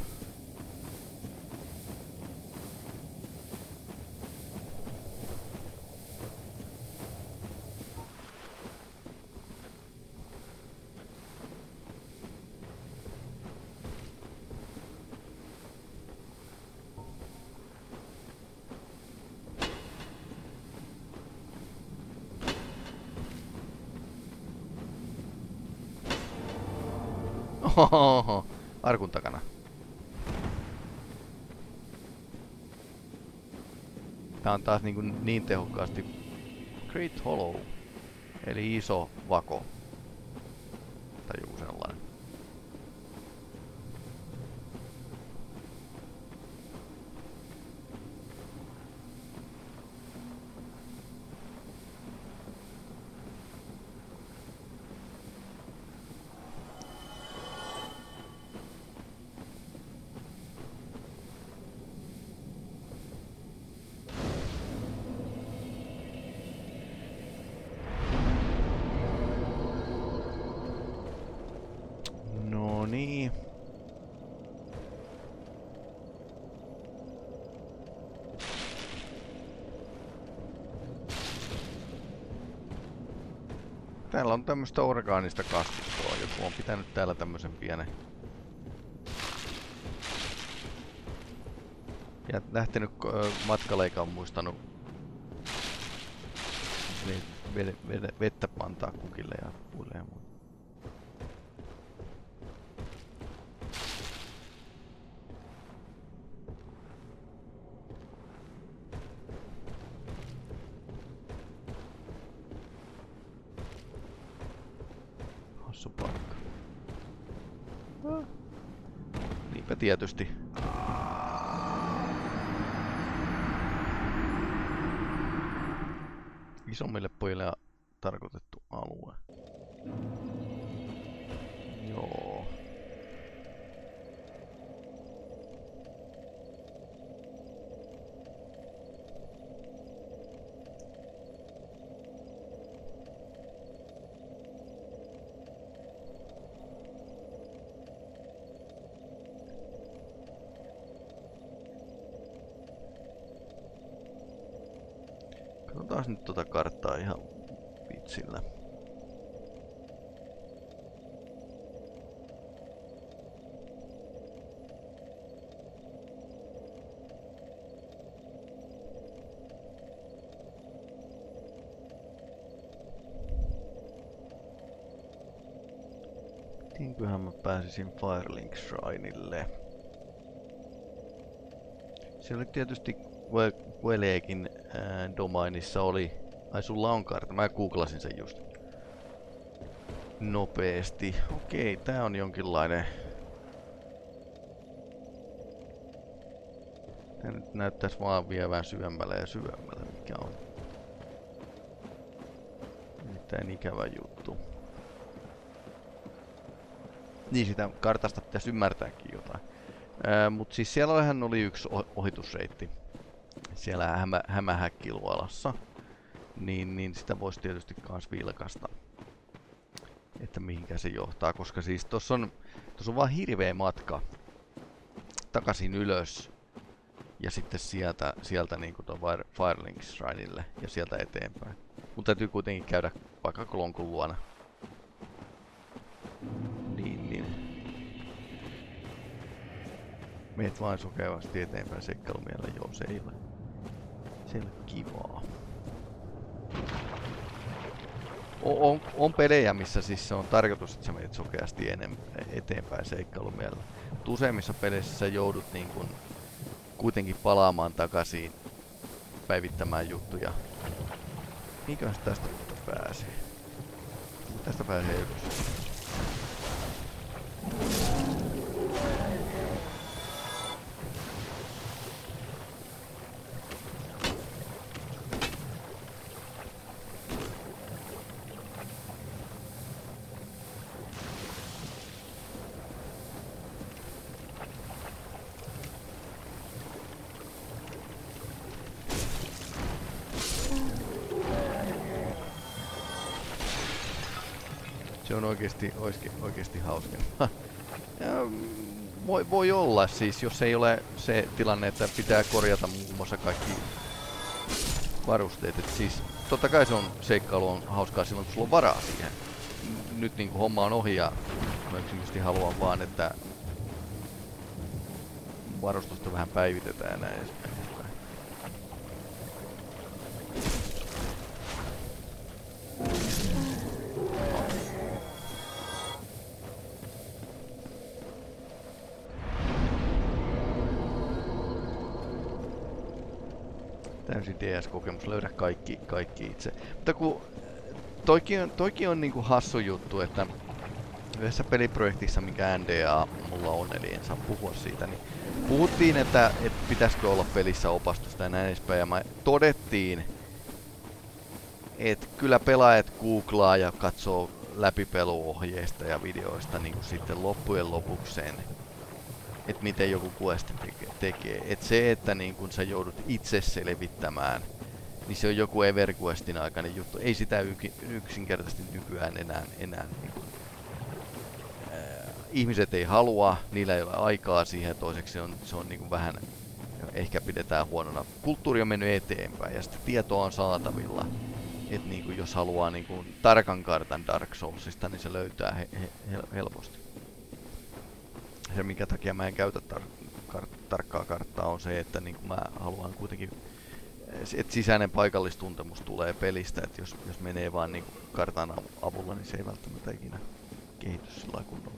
Ohoho, arkun takana. Tää on taas niin, niin tehokkaasti Great Hollow, eli iso vako. Tai joku sellainen. Niin. Täällä on tämmöstä orgaanista kasvistoa. Joku on pitänyt täällä tämmösen pienen. Ja lähtenyt matkalle eikä on muistanut niin vettä pantaa kukille ja puille ja muuta. Hassu paikka. Ah. Niinpä tietysti. Isommille pojille tarkoitettu alue. Joo. Katsotaan nyt tota karttaa ihan vitsillä. Mitenköhän mä pääsisin Firelink Shrineille? Se oli tietysti Quelegin domainissa oli. Ai sulla on kartta, mä googlasin sen just. nopeesti. Okei, tää on jonkinlainen... Tää nyt näyttäis vaan vievään syvemmälle ja syvemmälle, mikä on. Nimittäin ikävä juttu. Niin, sitä kartasta pitäisi ymmärtääkin jotain. Ää, mut siis siellähän oli yksi ohitusreitti. Siellä hämä, hämähäkkiluolassa. Niin, niin sitä voisi tietysti kans vilkasta. Että mihinkä se johtaa, koska siis tossa on, tossa on vaan hirveä matka takaisin ylös. Ja sitten sieltä, sieltä niinku ton Firelink Shrinelle ja sieltä eteenpäin. Mun täytyy kuitenkin käydä vaikka Klonkun luona. Niin, niin. Meet vain sokevasti eteenpäin seikkailumielellä. Joo, se ei ole. Se ei ole kivaa. On, on, on pelejä, missä siis se on tarkoitus, että sä menet sokeasti eteenpäin seikkailumielellä. Mutta useimmissa peleissä sä joudut niin kun kuitenkin palaamaan takaisin päivittämään juttuja. Mihinkäs tästä pääsee? Tästä pääsee ylös. Se on oikeesti, oikeesti hauskempaa. Voi, voi olla siis, jos ei ole se tilanne, että pitää korjata muun muassa kaikki varusteet. Et siis totta kai se on seikkailu on hauskaa silloin, kun sulla on varaa siihen. Nyt niin kuin homma on ohi ja mä yksinkertaisesti haluan vaan, että varustusta vähän päivitetään ja näin edespäin. Täysin D S-kokemus, löydä kaikki, kaikki itse. Mutta kun toikin on, toikin on niinku hassu juttu, että yhdessä peliprojektissa, mikä N D A mulla on, eli en saa puhua siitä, niin puhuttiin, että, että pitäisikö olla pelissä opastusta ja näin edespäin, ja mä todettiin, että kyllä pelaajat googlaa ja katsoo läpipeluohjeista ja videoista niin kuin sitten loppujen lopuksi sen, että miten joku quest tekee. Että se, että niin kun sä joudut itse selvittämään, niin se on joku EverQuestin aikainen juttu. Ei sitä yksinkertaisesti nykyään enää, enää niin kun, ää, ihmiset ei halua, niillä ei ole aikaa siihen. Toiseksi se on, se on niin kun vähän, ehkä pidetään huonona. Kulttuuri on mennyt eteenpäin ja sitten tietoa on saatavilla. Että niin kun jos haluaa niin kun tarkan kartan Dark Soulsista, niin se löytää he, he, helposti. Se, minkä takia mä en käytä tar kar tarkkaa karttaa, on se, että niin mä haluan kuitenkin, että sisäinen paikallistuntemus tulee pelistä, että jos, jos menee vaan niin kartan avulla, niin se ei välttämättä ikinä kehity sillä kunnolla.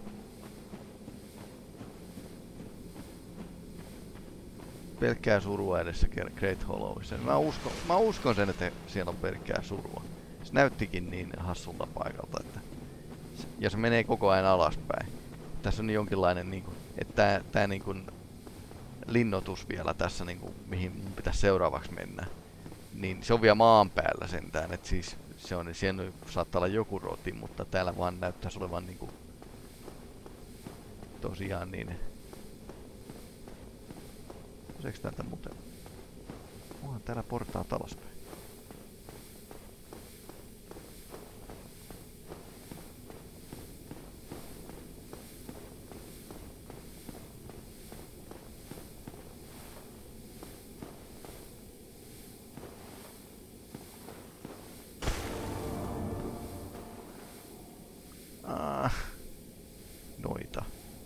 Pelkkää surua edessä Great Hollowissa. Mä uskon, mä uskon sen, että siellä on pelkkää surua. Se näyttikin niin hassulta paikalta, että ja se menee koko ajan alaspäin. Tässä on jonkinlainen, niin kuin, että tää, tää niin kuin linnoitus vielä tässä, niin kuin, mihin mun pitäisi seuraavaksi mennä, niin se on vielä maan päällä sentään, että siis se on, siellä saattaa olla joku roti, mutta täällä vaan näyttäisi olevan niin kuin, tosiaan niin. Seekö täältä muuten? Onhan täällä portaat alaspäin. Noita.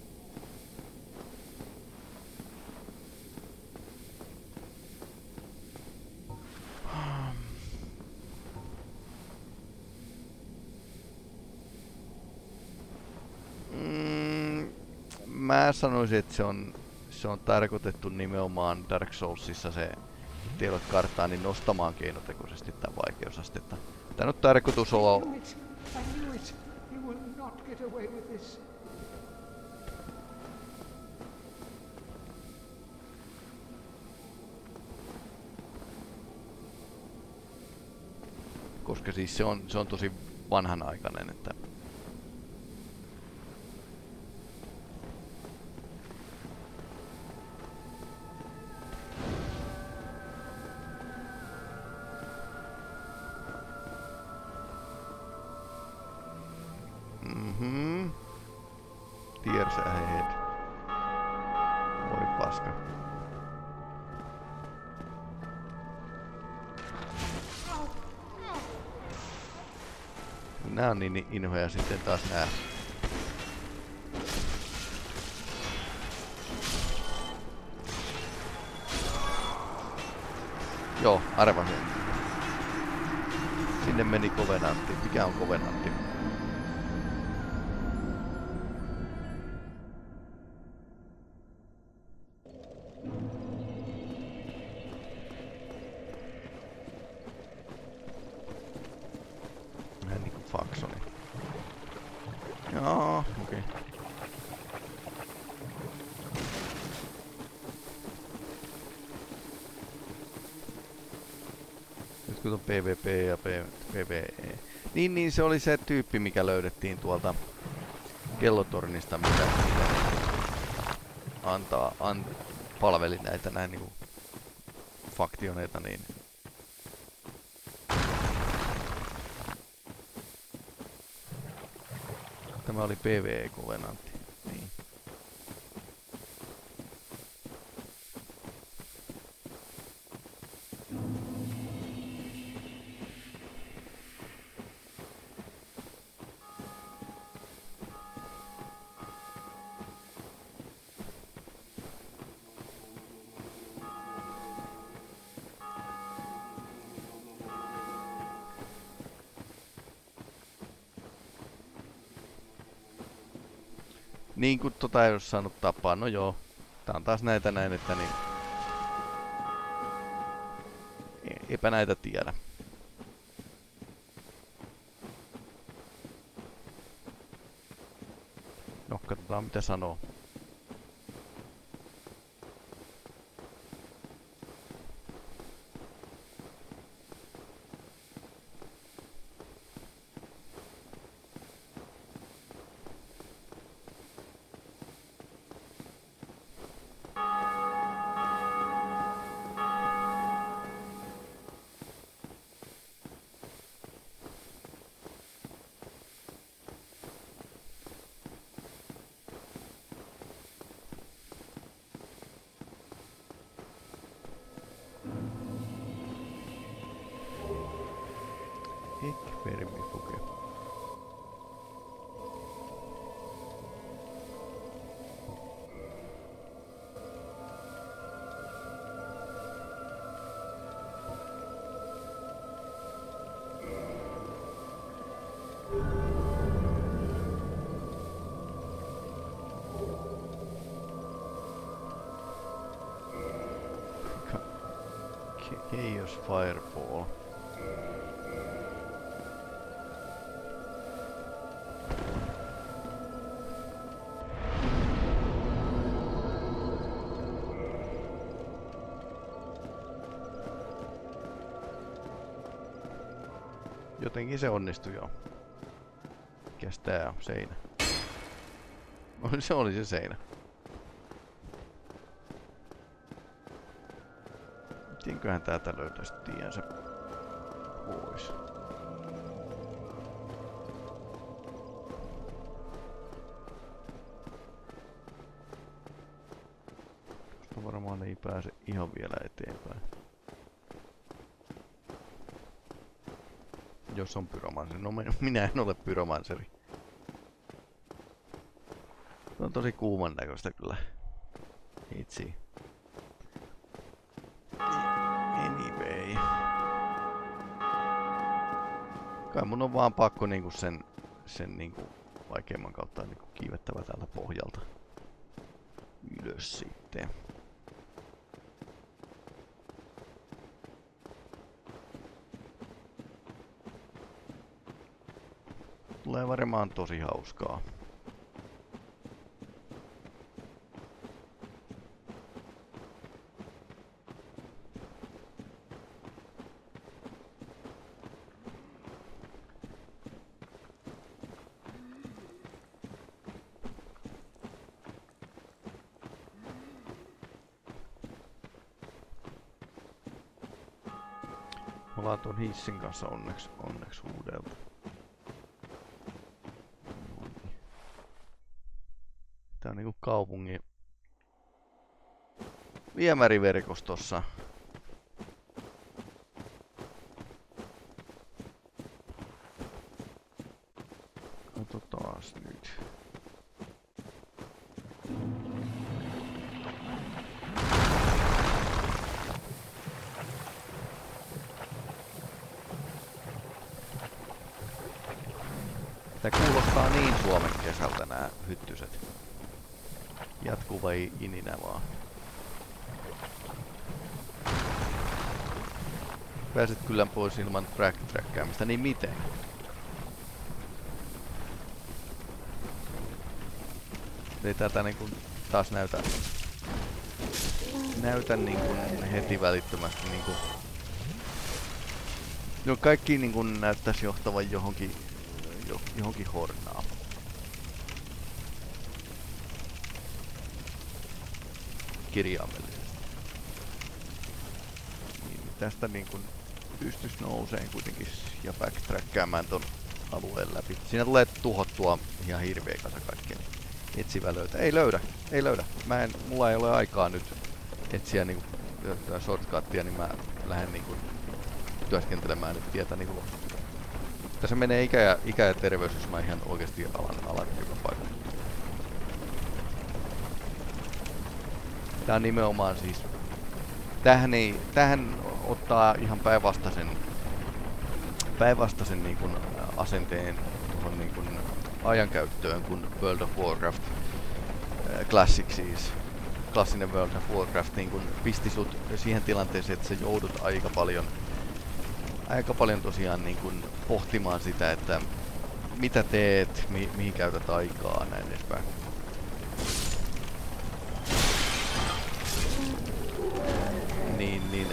Mm, mä sanoisin, että se on, se on tarkoitettu nimenomaan Dark Soulsissa se tiedot karttaa, niin nostamaan keinotekoisesti tämän vaikeusastetta. Tää on tarkoitus olla... will not get away with this. Koska siis se on, se on tosi vanhanaikainen, että mhm. Tears ahead. Voi paska. Nää on niin inhoja sitten taas nää. Joo, arvasin. Sinne meni kovenantti. Mikä on kovenantti? Vähän niinku faksoni. Joo, okei. Okay. Nyt kun on PvP ja PvE. Niin, niin se oli se tyyppi, mikä löydettiin tuolta kellotornista, mitä, mitä antaa, an, palveli näitä näin niinku faktioneita, niin tämä oli PvE-kovenantti. Niin. Niin kuin tota ei olisi saanut tapaa, no joo. Tää on taas näitä näin, että niin... Eipä näitä tiedä. No, katsotaan mitä sanoo. Vermifuge. Chaos Fireball. Jotenkin se onnistui joo. Mikäs tää on? Seinä. Se oli se seinä. Mitenköhän täältä löytäisi tiensä pois? Koska varmaan ei pääse ihan vielä eteenpäin. Jos on pyromanseri. No minä en ole pyromanseri. Se on tosi kuuman näköistä kyllä. Itse. Anyway. Kai mun on vaan pakko niinku sen, sen niinku vaikeimman kautta niinku kiivettävä täältä pohjalta ylös sitten. tulee varmaan tosi hauskaa. Me ollaan tuon hissin kanssa onneksi, onneksi huudeltu. Tää on niinku kaupungin viemäriverkostossa. Katsotaas nyt. Tää kuulostaa niin Suomen kesältä nää hyttyset. Jatkuva ininä vaan. Pääset kyllä pois ilman track-trackkaamista, niin miten? Ei tätä niinku taas näytä näytä niinku heti välittömästi niinku. No kaikki niinku näyttäis johtavan johonkin johonkin hornaan. Kirjaimellisesti. Niin tästä niin kun pystyis nouseen kuitenkin ja backtrackkäämään ton alueen läpi. Siinä tulee tuhottua ihan hirveä kasa kaikkea. Etsivä löytää. Ei löydä. Ei löydä. Mä en, mulla ei ole aikaa nyt etsiä niinku shortcuttia, niin mä lähden niinku työskentelemään nyt tietä niinku. Tässä menee ikä ja, ikä ja terveys, jos mä ihan oikeesti alan, alan joka paikka. Tää on nimenomaan siis... Tähän, ei, tähän ottaa ihan päinvastaisen päinvastaisen niin kuin asenteen tuohon niin kuin ajankäyttöön kuin World of Warcraft äh, Classic siis. Klassinen World of Warcraft niin kuin pisti sut siihen tilanteeseen, että sä joudut aika paljon aika paljon tosiaan niin kuin pohtimaan sitä, että mitä teet, mi mihin käytät aikaa, näin edespäin. Niin, niin.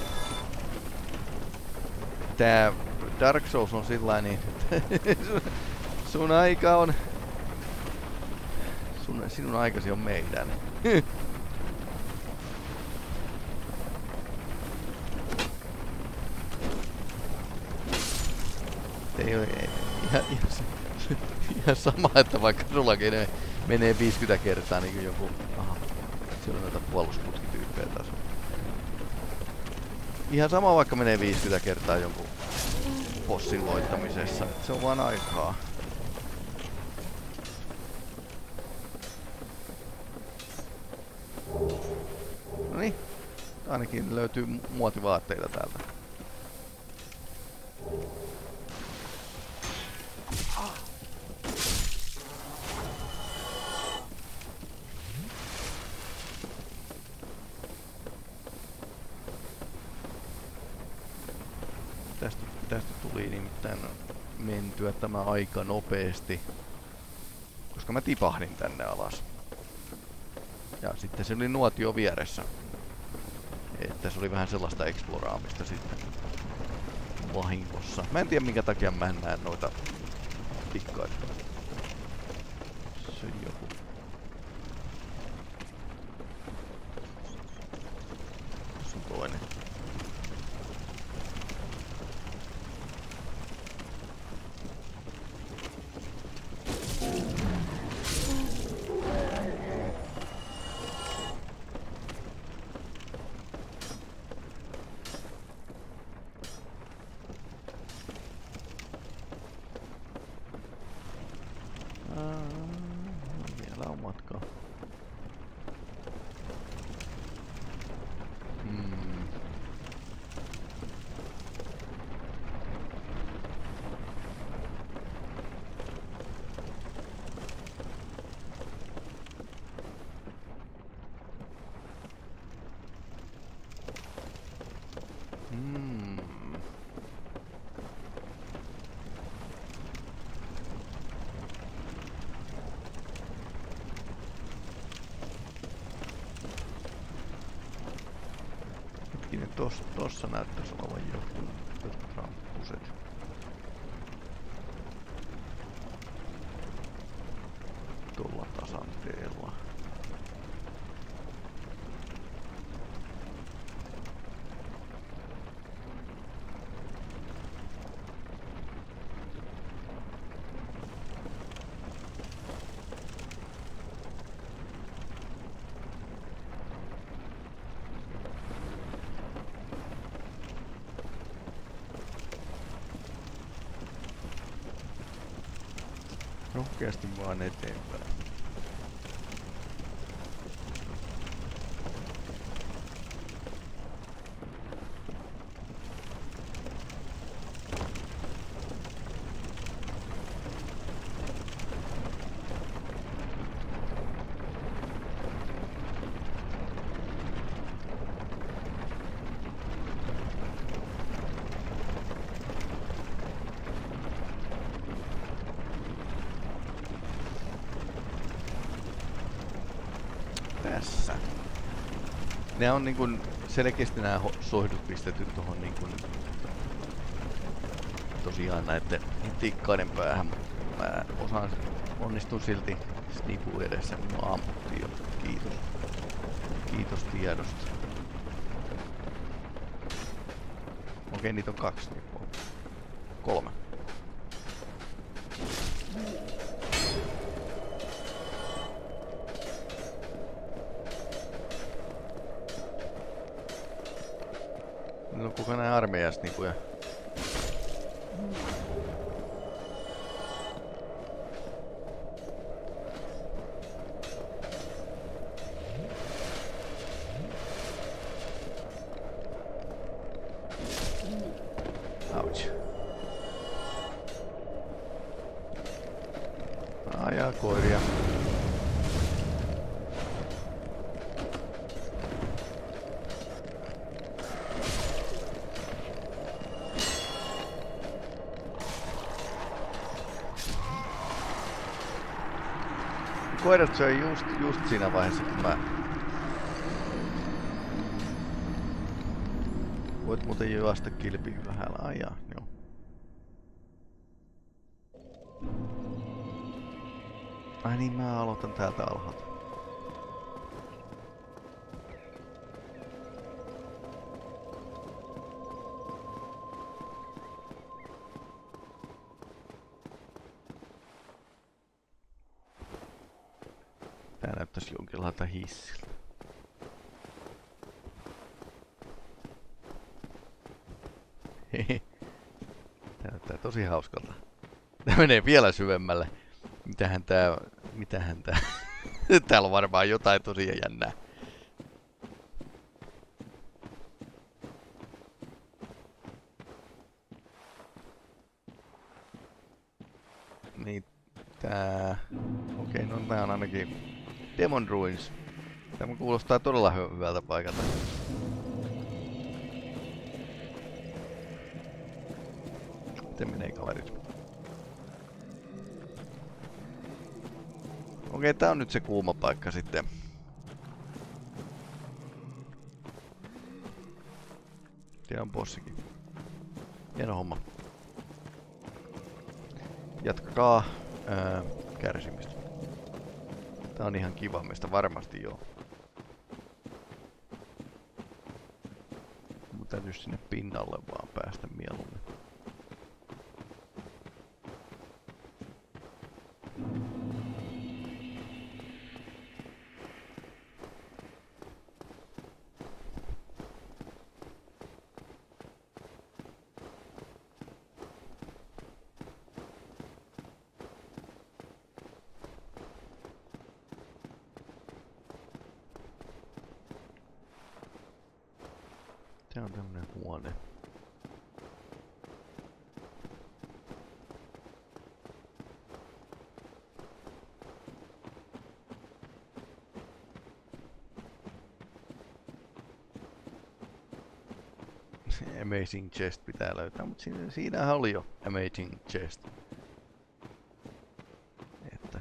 Tää Dark Souls on sillain, niin sun aika on... Sun, sinun aikasi on meidän. Ei ole ihan, ihan, ihan sama, että vaikka sullakin ne menee viisikymmentä kertaa niin kuin joku... Aha, siellä on noita puolustuputkityyppejä taas. Ihan sama vaikka menee viisikymmentä kertaa jonkun bossin voittamisessa. Se on vaan aikaa. Noniin. Ainakin löytyy muotivaatteita täältä. Tästä, tästä tuli nimittäin mentyä tämä aika nopeasti, koska mä tipahdin tänne alas. Ja sitten se oli nuotio vieressä. Että se oli vähän sellaista eksploraamista sitten vahingossa. Mä en tiedä minkä takia mä en näe noita tikkaita. Se on joku. Se on toinen. Vielä on matkaa. Hmm. Hmm. Tossa, tossa näyttäisi olevan jotkut, jotkut ramppuset. Tuolla tasanteella. Rohkeasti vaan eteenpäin. Tässä. Ne on niin kuin selkeästi nämä sohdut pistetty tuohon niin kuin tosiaan näiden tikkaiden päähän. Mä osaan onnistun silti snipun edessä, kun mä ammuttiin jo. Kiitos. Kiitos tiedosta. Okei, niitä on kaksi snipua. Kolme. No kuka nää armeijasnipuja? Ouch. Ajaa koiria. Koirat söi just, just siinä vaiheessa, kun mä... Voit muuten juosta kilpiin vähällä. Ai jaa, joo. Ai niin, mä aloitan täältä alhaalta. Tää näyttäisi jonkinlaista hissiltä. Hehe. Tää näyttää tosi hauskalta. Tää menee vielä syvemmälle. Mitähän tää... Mitähän tää... Täällä on varmaan jotain tosi jännää. Niin... Tää... Okei, no tää on ainakin... Demon Ruins. Tämä kuulostaa todella hy hyvältä paikalta. Miten menee kaverit? Okei, tää on nyt se kuuma paikka sitten. Siellä on bossikin. Hieno homma. Jatkakaa ää, kärsimistä. Tää on ihan kiva, meistä varmasti joo. Mun täytyy sinne pinnalle vaan päästä mieluummin. Se on tämmönen huone. Amazing chest pitää löytää, mutta siinä, siinähän oli jo amazing chest. Että.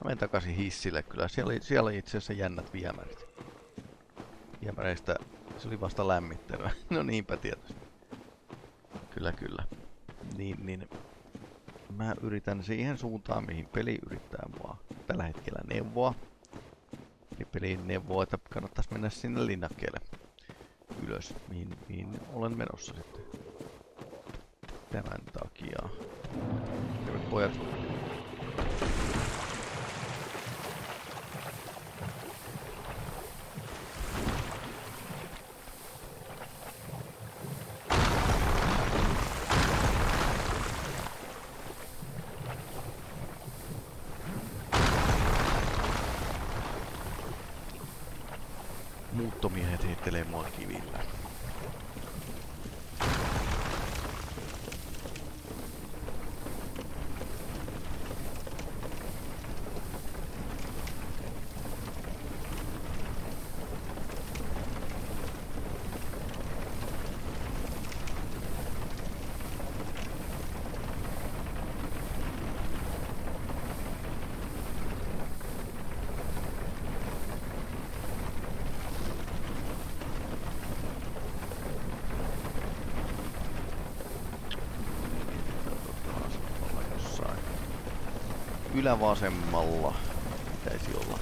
menen takaisin hissille. Kyllä siellä oli, siellä oli itse asiassa jännät viemärit. Viemäreistä se oli vasta lämmittävä. No niinpä tietysti. Kyllä, kyllä. Niin, niin. Mä yritän siihen suuntaan, mihin peli yrittää mua tällä hetkellä neuvoa. Eli peli neuvoo, että kannattaisi mennä sinne linnakkeelle ylös, mihin, mihin olen menossa sitten. Tämän takia. Terve pojat. Muuttomiehet heittelee mua kivillä. Ylävasemmalla pitäisi olla.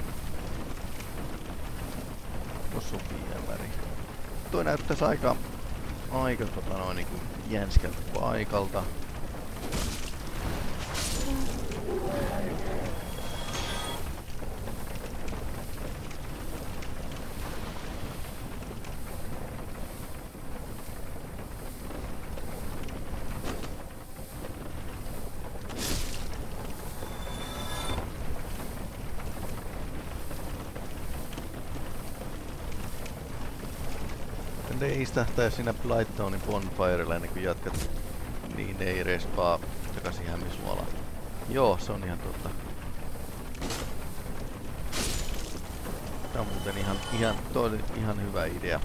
Tossa on viemäri. Toi näyttäisi aika, aika tota noin niinku jänskältä paikalta. Ne istähtää siinä Blighttonin bonfirella ennen kuin jatkat, niin ei respaa takaisin hämisuolaan. Joo, se on ihan totta. Tää on muuten ihan, ihan, toi ihan hyvä idea.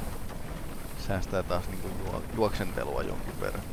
Säästää taas niinku juo, juoksentelua jonkin verran.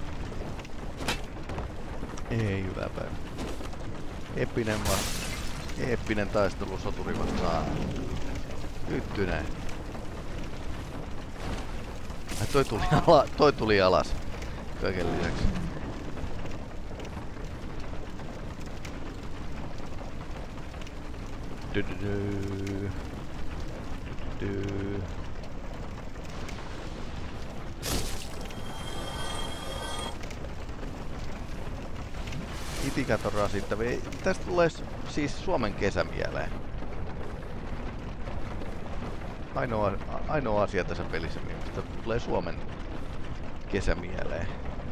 Ei hyvä päivä. Epinen vaan. Eeppinen taistelu soturi vastaan. Hyttynen. Ai toi tuli, ala, toi tuli alas. Kaiken lisäksi. Du, du, du. Du. Itikat on rasittavia. Tästä tulee siis Suomen kesä mieleen. Ainoa, ainoa asia tässä pelissä, mistä tulee Suomen kesä mieleen.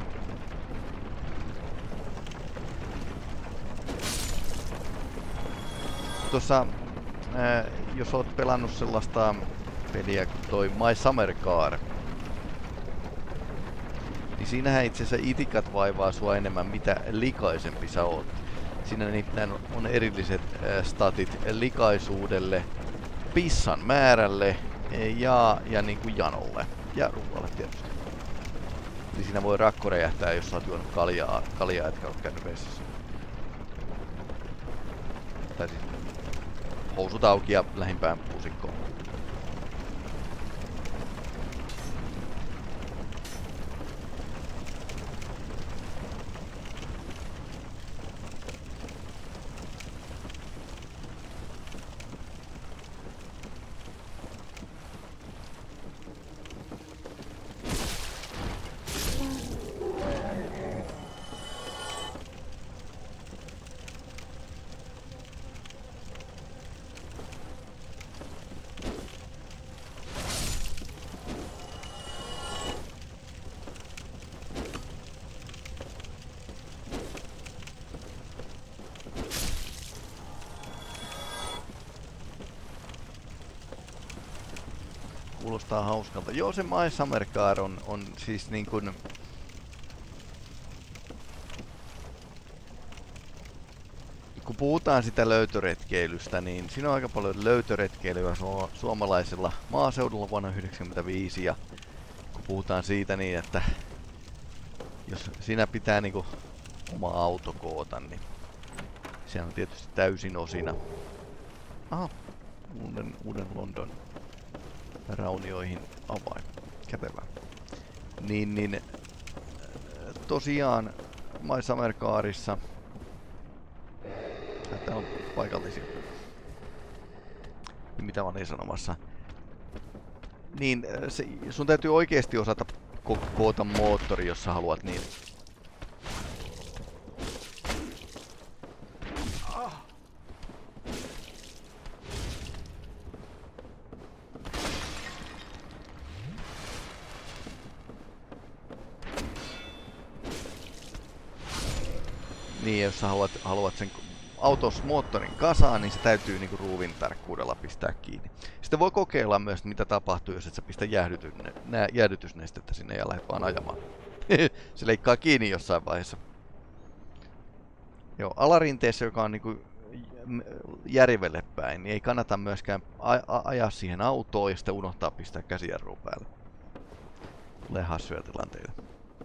Tuossa, ää, jos oot pelannut sellaista peliä kuin toi My Summer Car, niin siinähän itse asiassa itikat vaivaa sua enemmän mitä likaisempi sä oot. Siinä nimittäin on erilliset ää, statit likaisuudelle, pissan määrälle ja, ja niin kuin janolle ja ruoalle tietysti. Eli siinä voi rakko räjähtää, jos sä oot juonut kaljaa, kaljaa etkä oot käynyt vessassa. Tai siis housut auki ja lähimpään pusikkoon. Kuulostaa hauskalta. Joo, se My Summer Car on, on siis niin kuin... Kun puhutaan sitä löytöretkeilystä, niin siinä on aika paljon löytöretkeilyä su suomalaisilla maaseudulla vuonna yhdeksänkymmentäviisi. Ja kun puhutaan siitä niin, että jos siinä pitää niinku oma auto koota, niin se on tietysti täysin osina. Aha, uuden, uuden London raunioihin avain. Kätevää. Niin, niin tosiaan My Summer Carissa täällä on paikallisia. Mitä mä olin sanomassa? Niin se, sun täytyy oikeesti osata ko koota moottori, jos sä haluat niin. Niin, jos sä haluat, haluat sen autos moottorin kasaan, niin se täytyy niinku ruuvin tarkkuudella pistää kiinni. Sitten voi kokeilla myös, mitä tapahtuu, jos et sä pistä jäähdytysnestettä sinne ja lähdet vaan ajamaan. Se leikkaa kiinni jossain vaiheessa. Joo, alarinteessä, joka on niinku järvelle päin, niin ei kannata myöskään ajaa siihen autoon ja sitten unohtaa pistää käsijarrua päälle. Tulee hassuja tilanteita.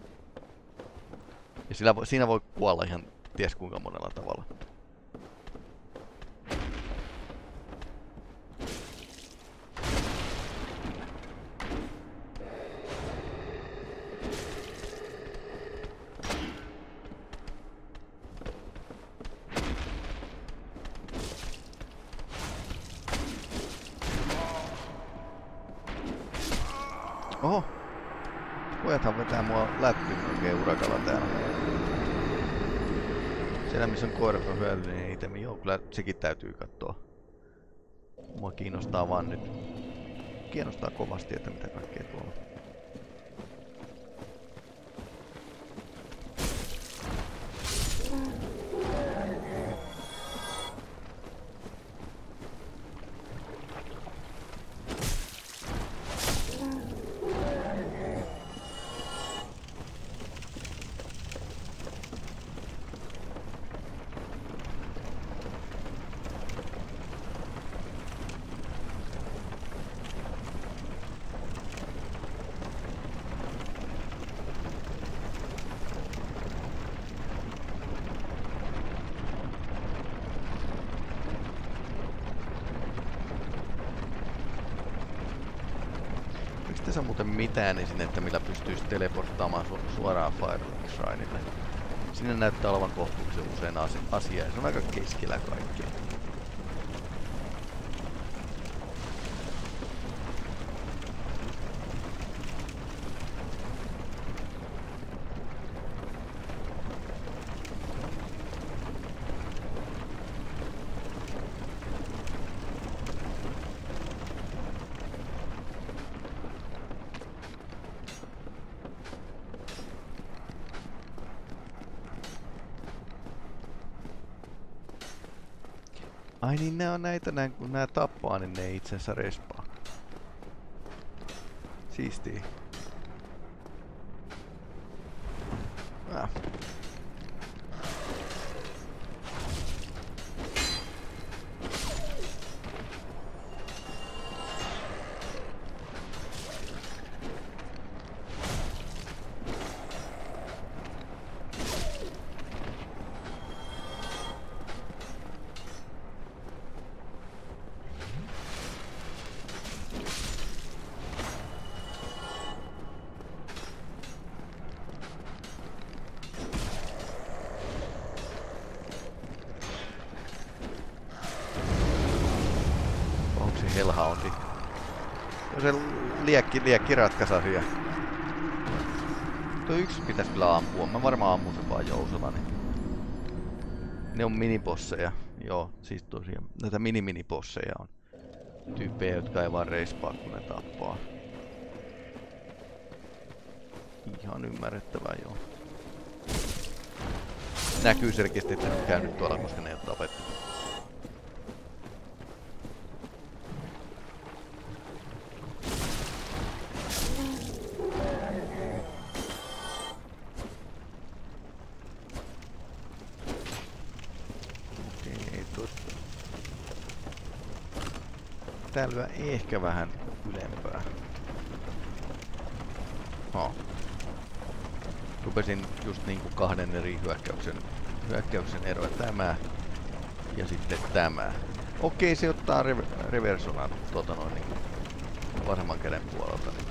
Ja sillä vo, siinä voi kuolla ihan ties kuinka monella tavalla. Oho! Pojathan vetää mua läppyn oikein urakalla täällä. Siellä missä on koirat on hyödyllinen itemi. Joo, kyllä sekin täytyy katsoa. Mua kiinnostaa vaan nyt. Kiinnostaa kovasti, että mitä kaikkea tuolla. itse muuten mitään esinettä, millä pystyisi teleporttaamaan su suoraan Firelink Shrinelle. Sinne näyttää olevan kohtuullisen usein asia, asia ja se on aika keskellä kaikkea. Ai niin, nää on näitä näin, kun nää tappaa, niin ne ei itse asiassa respaa. Siistii. Ah. Hellhoundi. No se liekki, liekki ratkaisi asiaa. Tuo yksi pitäisi kyllä ampua. Mä varmaan ammun sen vaan jousella. Niin. Ne on minibosseja. Joo, siis tosiaan näitä mini-minibosseja on. Tyyppejä, jotka ei vaan reispaa kun ne tappaa. Ihan ymmärrettävää joo. Näkyy selkeästi, että ne on käynyt tuolla, koska ne ei ole tapettu. Täällä ehkä vähän ylempää. Oh. Rupesin just niinku kahden eri hyökkäyksen, hyökkäyksen eroa. Tämä ja sitten tämä. Okei, se ottaa rev reversonan tota noin niinku vasemman käden puolelta. Niin.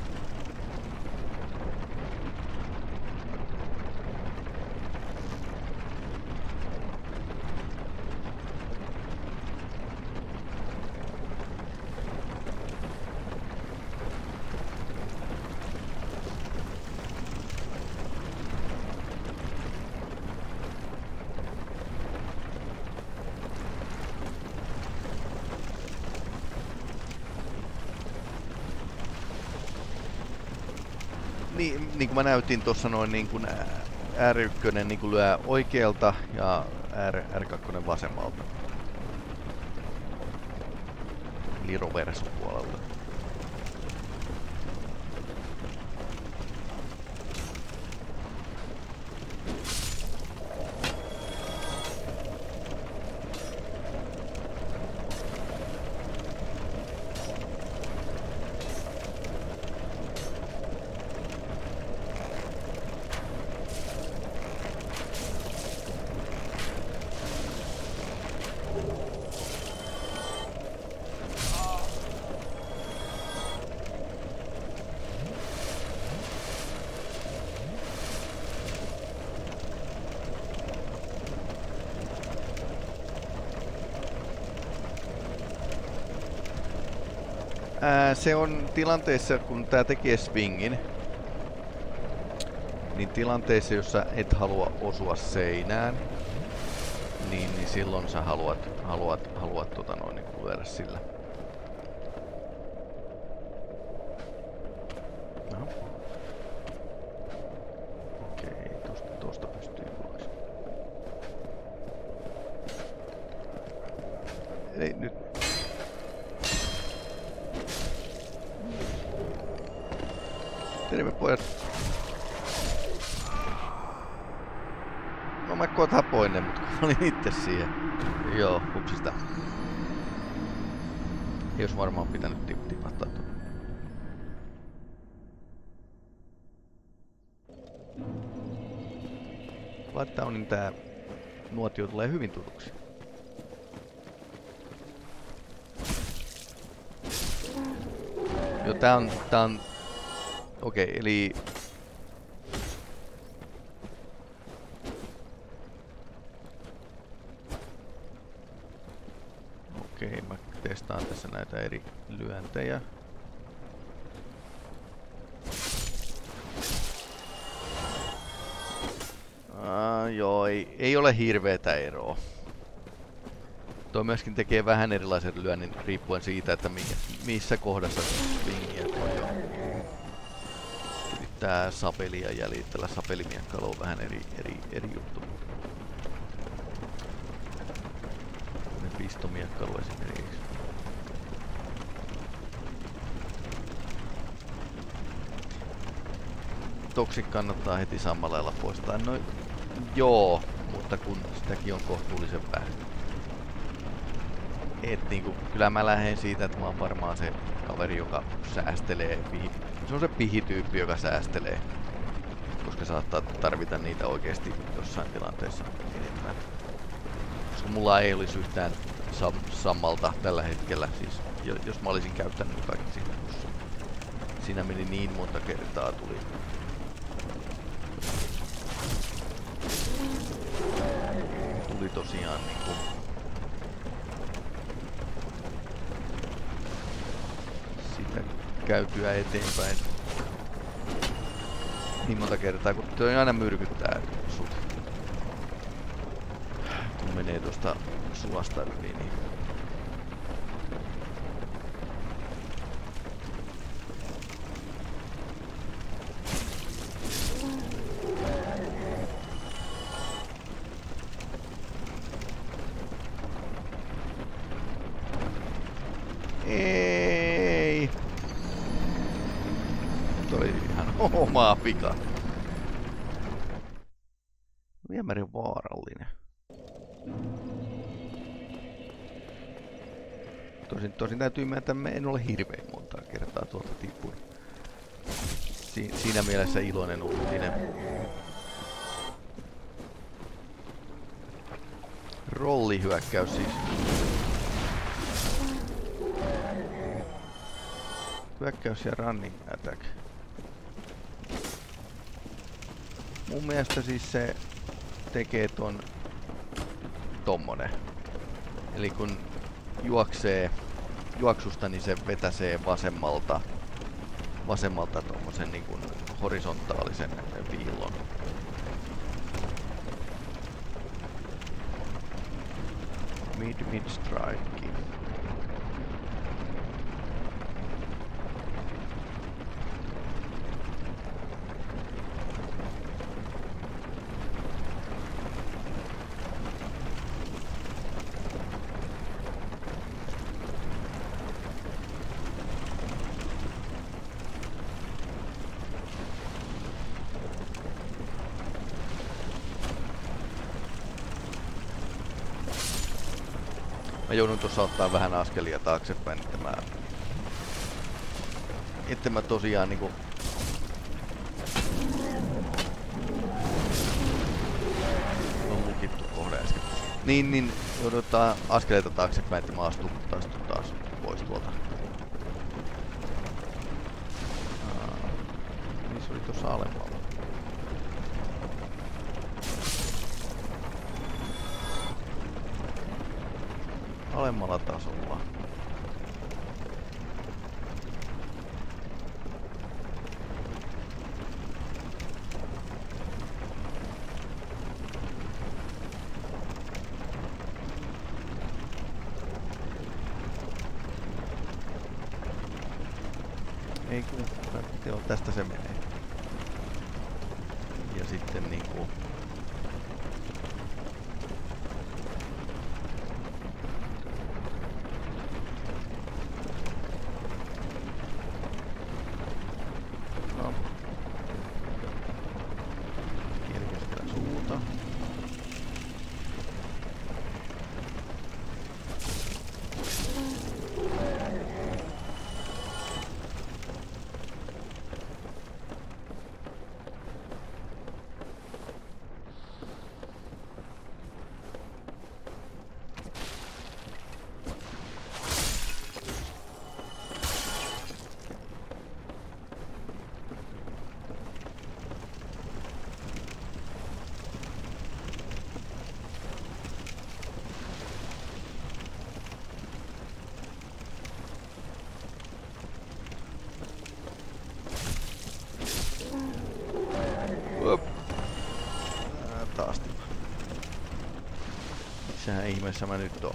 Niin, niin kuin mä näytin tuossa noin niin kuin R yksi niin kuin lyö oikealta ja R kaksi vasemmalta. Eli reverse puolelta. Ää, se on tilanteessa, kun tää tekee swingin, niin tilanteessa, jossa et halua osua seinään, niin, niin silloin sä haluat, haluat, haluat tota noin, niin lyödä sillä. No. Okei, tosta, tosta pystyy pois. Ei nyt. Terve pojat. No mä koot hapoinen, mutta kun olin itse siihen. Joo, hupsista. Ei jos varmaan pitänyt tip tipahtaa tuonne. Laittaa on niin tää nuotio tulee hyvin tutuksi. Joo, tää on, tää on Okei, eli... Okei, mä testaan tässä näitä eri lyöntejä. Ah, joo, ei, ei ole hirveetä eroa. Toi myöskin tekee vähän erilaisen lyönnin riippuen siitä, että mi missä kohdassa swingiä toi on. Yrittää sapelia jäljitellä. Sapelimiakkailu on vähän eri, eri, eri juttu. Pistomiakkailu esimerkiksi. Toksik kannattaa heti samalla lailla poistaa. No joo, mutta kun sitäkin on kohtuullisen vähän. Et niinku, kyllä mä lähden siitä, että mä oon varmaan se kaveri, joka säästelee. Pihi. Se on se pihityyppi, joka säästelee. Koska saattaa tarvita niitä oikeesti jossain tilanteessa enemmän. Koska mulla ei olisi yhtään sam sammalta tällä hetkellä. Siis, jos mä olisin käyttänyt kaikki siinä, siinä meni niin monta kertaa tuli. Tuli tosiaan niinku sitä käytyä eteenpäin niin monta kertaa, kun toi aina myrkyttää sut. Kun menee tuosta sulasta yli, niin ei. Toi ihan omaa vika. Viemäri on vaarallinen. Tosin, tosin täytyy myöntää, että en ole hirveän montaa kertaa tuolta tippunut. Si siinä mielessä iloinen uutinen. Rollihyökkäys siis. Hyökkäys ja running attack. Mun mielestä siis se tekee ton tommonen. Eli kun juoksee juoksusta, niin se vetäsee vasemmalta vasemmalta tommosen niin kuin horisontaalisen viillon. Mid mid strike. Mä joudun tuossa ottaa vähän askelia taaksepäin, että mä... Että mä tosiaan niinku... On lukittu kohde äsken. Niin, niin joudun ottaa askeleita taaksepäin, että mä astun taas, taas pois tuolta. Missä oli tuossa alemmalla? Alemmalla tasolla. Ei kun, joo, tästä se menee. Ja sitten niinku... Missähän ihmeessä mä nyt oon?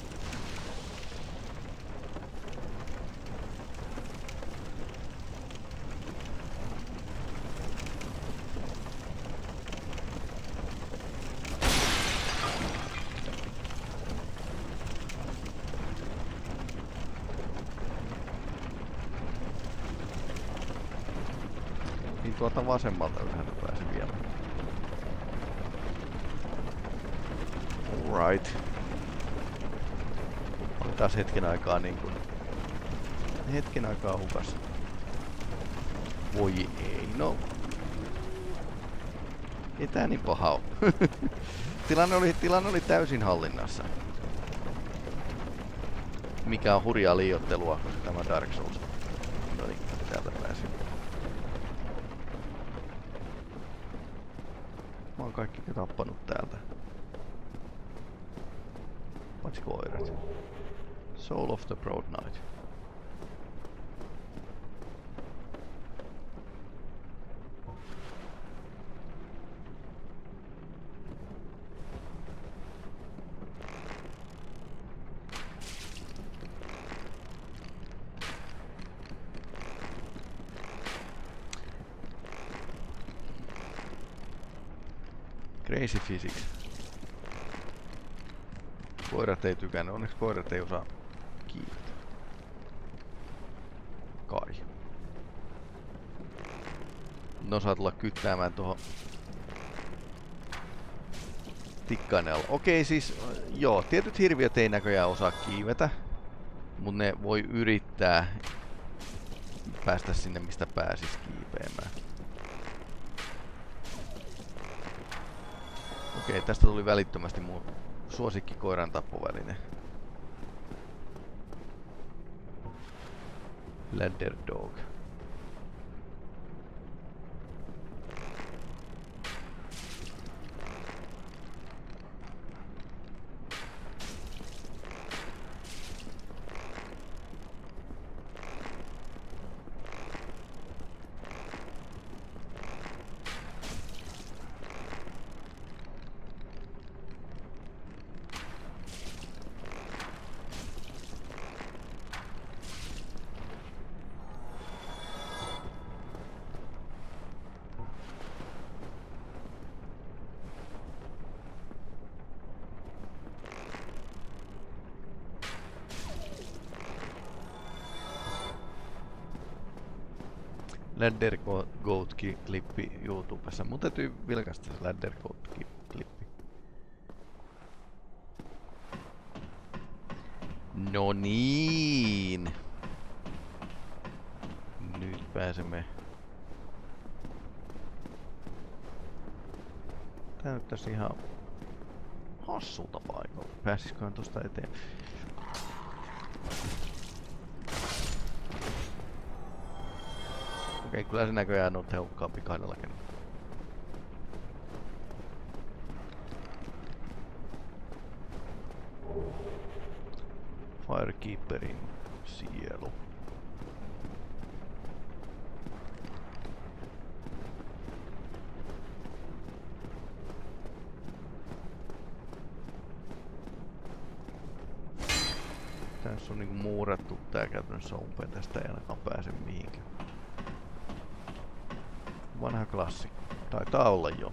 Niin tuolta vasemmalta ylhäältä pääsen vielä. Alright. Oli taas hetken aikaa niin kuin... Hetken aikaa hukas. Voi ei, no... Ei tää niin paha oo. tilanne, oli, tilanne oli täysin hallinnassa. Mikä on hurjaa liioittelua, koska tämä Dark Souls. No niin, täältä pääsin. Mä oon kaikki tappanut täältä. Paitsi koirat. Soul of the Broad Knight. Crazy Physics. Koirat ei tykännyt, onneksi koirat ei osaa kiivetä. Kai. No saa tulla kyttäämään tuohon tikkainen alla. Okei siis, joo, tietyt hirviöt ei näköjään osaa kiivetä, mutta ne voi yrittää päästä sinne mistä pääsis kiipeämään. Okei, tästä tuli välittömästi mun suosikki koiran tappoväline. Ladder Dog. Ladder Goat-klippi YouTubessa. Mun täytyy vilkaista se Ladder Goat-klippi. No niin. Nyt pääsemme. Tää näyttäisi ihan hassulta paikalta. Pääsisiköhän tosta eteen? Okei, kyllä se näköjään on tehokkaampi kahdella kenellä. Firekeeperin sielu. Tässä on niinku muurattu tää käytännössä umpeen, tästä ei ainakaan pääse mihinkään. Vanha klassikko. Taitaa olla jo.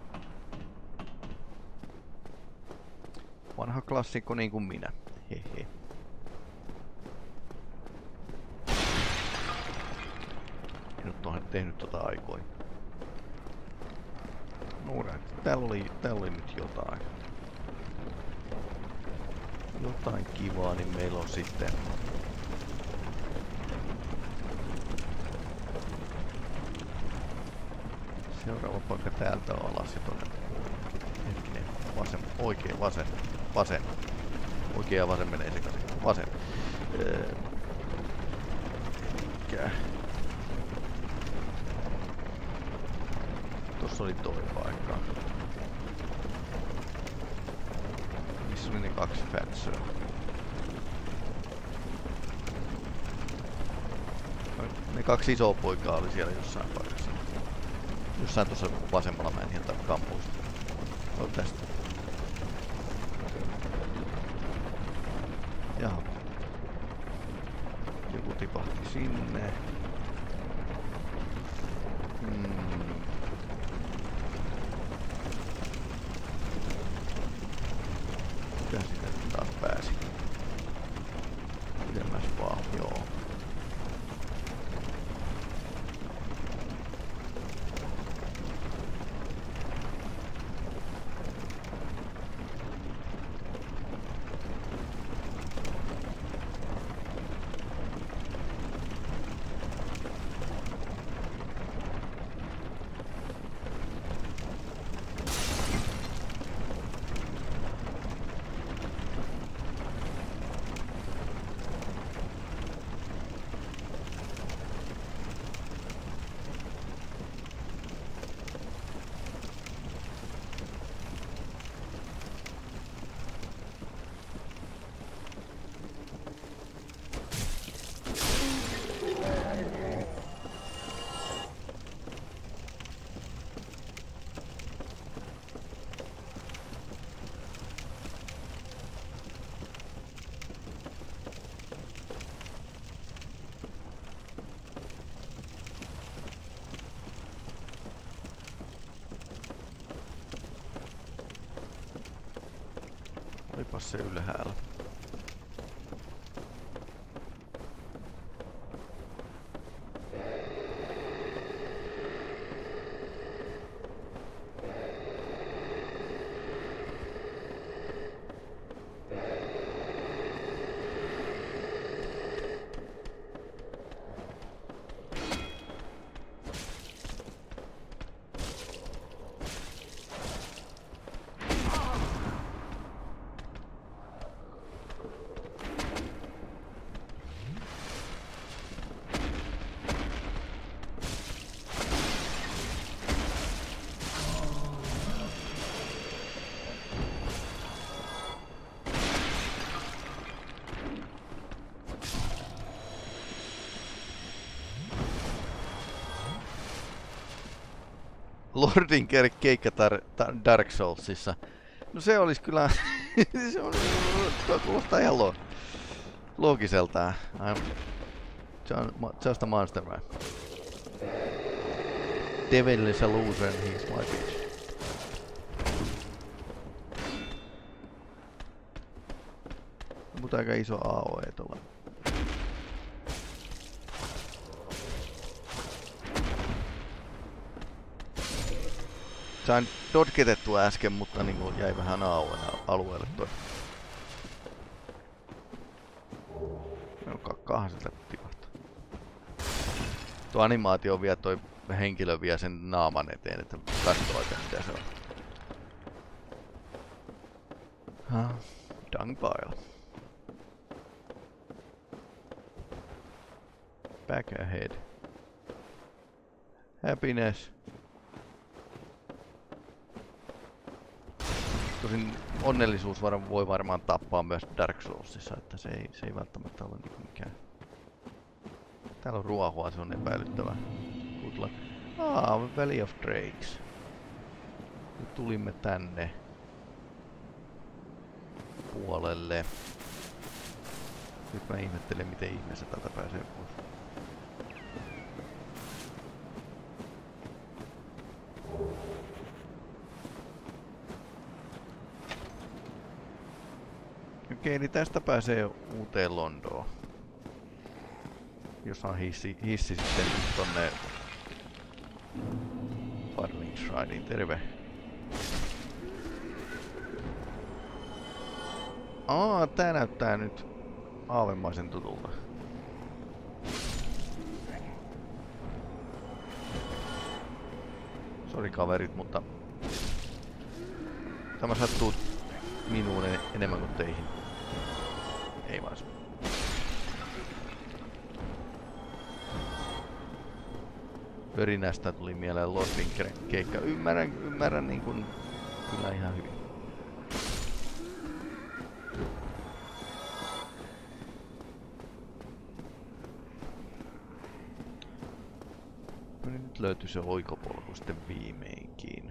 Vanha klassikko niin kuin minä. Hehe. En nyt ole tehnyt tota aikoihin. Nuuret. Täällä oli, täällä oli nyt jotain. Jotain kivaa, niin meillä on sitten... Seuraava paikka täältä on alas ja tonne. Hetkinen. Vasen. Oikein vasen. Vasen. Oikein ja vasen menee sekaisin. Vasen. Öö. Mikä? Tossa oli toi paikka. Missä oli ne kaksi fatsoa? Ne kaksi isoa poikaa oli siellä jossain paikassa. Jossain tuossa vasemmalla, mä en ihan tarkkaan muista. No tästä. Jaha. Joku tipahti sinne. Hmm. Mitä sitä taas pääsi? Ylemmäs vaan, joo. Olipas se ylhäällä. Lordin keikka Dark Soulsissa. No se olisi kyllä... se on... Tuo kuulostaa ihan lo loogiseltaan. I'm just a monster man. Devil is a loser and he's my bitch. Mutta aika iso A O E tuolla. Sain dodgetettua äsken, mutta niin jäi vähän auen alueelle toi. No kakkaahan sieltä tipahtaa. Tuo animaatio vie toi henkilö vie sen naaman eteen, että katsoo, että mitä se on. Huh. Dung pile. Back ahead. Happiness. Tosin onnellisuus var voi varmaan tappaa myös Dark Soulsissa, että se ei, se ei välttämättä ole niinku mikään. Täällä on ruohoa, se on epäilyttävää. Good luck. Ah, Valley of Drakes. Nyt tulimme tänne puolelle. Nyt mä ihmettelen, miten ihmeessä täältä pääsee pois. Okei, niin tästä pääsee uuteen Londoon. Jos on hissi, hissi sitten tonne Farming Shrineen. Terve. Aa, tää näyttää nyt aavemaisen tutulta. Sori kaverit, mutta tämä sattuu minuun en enemmän kuin teihin. Ei vaan. Pörinästä tuli mieleen Lordin keikka. Ymmärrän, ymmärrän niin kuin kyllä ihan hyvin. No niin, nyt löytyy se oikopolku sitten viimeinkin.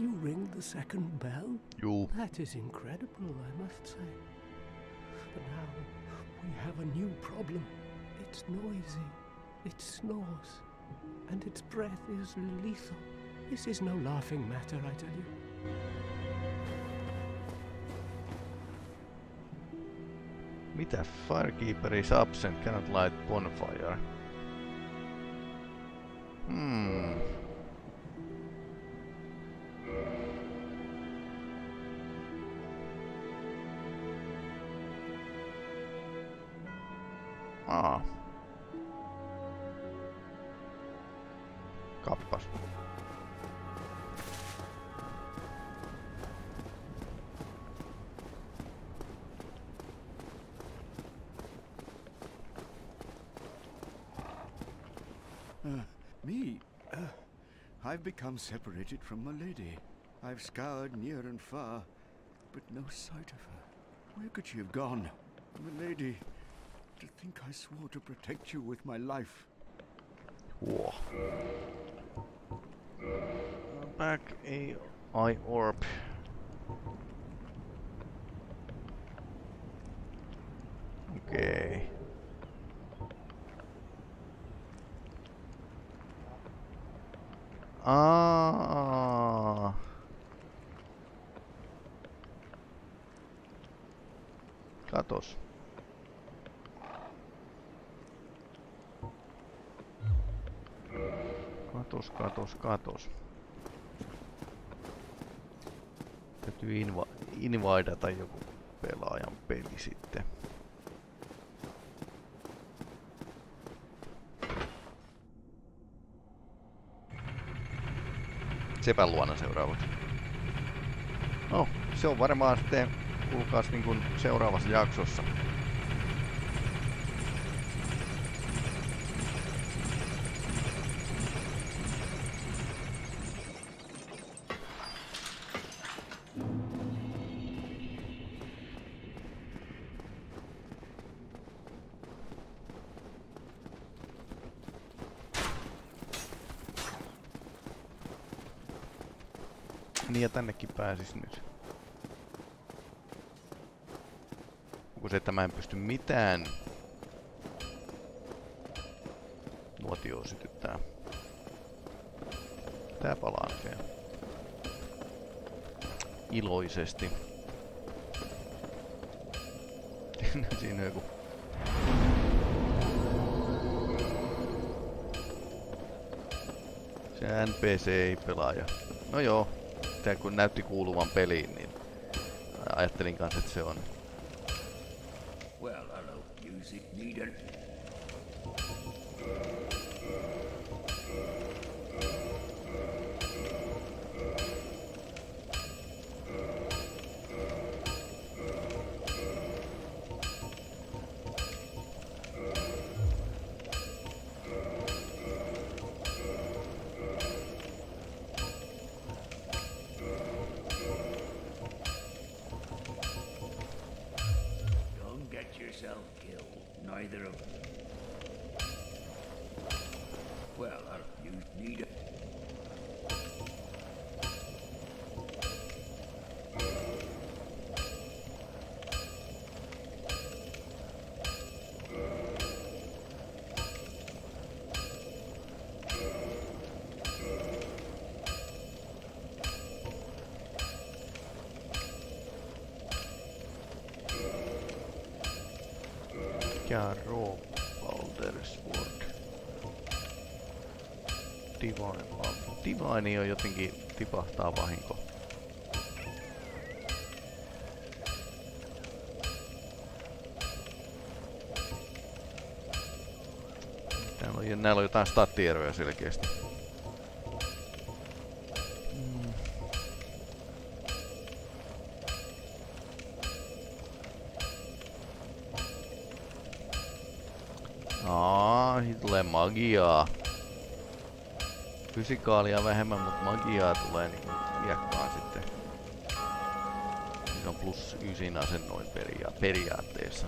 you ring the second bell? Juu. That is incredible, I must say. But now we have a new problem. It's noisy, it snores, and its breath is lethal. This is no laughing matter, I tell you. Mitä? Firekeeper is absent, cannot light bonfire. Hmm. Aa. Kappas. Uh, me? Uh, I've become separated from my lady. I've scoured near and far, but no sight of her. Where could she have gone? My lady, to think I swore to protect you with my life. Whoa. Back a eye orb. Okay. Ah. Katos. Katos, katos, katos. Täytyy inva invaidata joku pelaajan peli sitten. Sepän luona seuraavaksi. No, se on varmaan sitten kuulkaas niin kuin seuraavassa jaksossa. Niin ja tännekin pääsis nyt. Onko se, että mä en pysty mitään nuotioon sytyttää? Tää palaa nyt. Iloisesti. Siinä on joku. Se N P C ei pelaaja. No joo. Tää kun näytti kuuluvan peliin, niin ajattelin kanssa, että se on. Well, hello, music needed. Neither of them. Well, you need it. Mikä on Raw Baldur's Sword? Divine. Divine on jotenkin tipahtaa vahinko. Täällä on, näillä on jotain stattieroja selkeästi. Aa, tulee magiaa. Fysikaalia vähemmän, mutta magiaa tulee niin hiekkaan sitten. Se on plus ysin asennoin peria periaatteessa.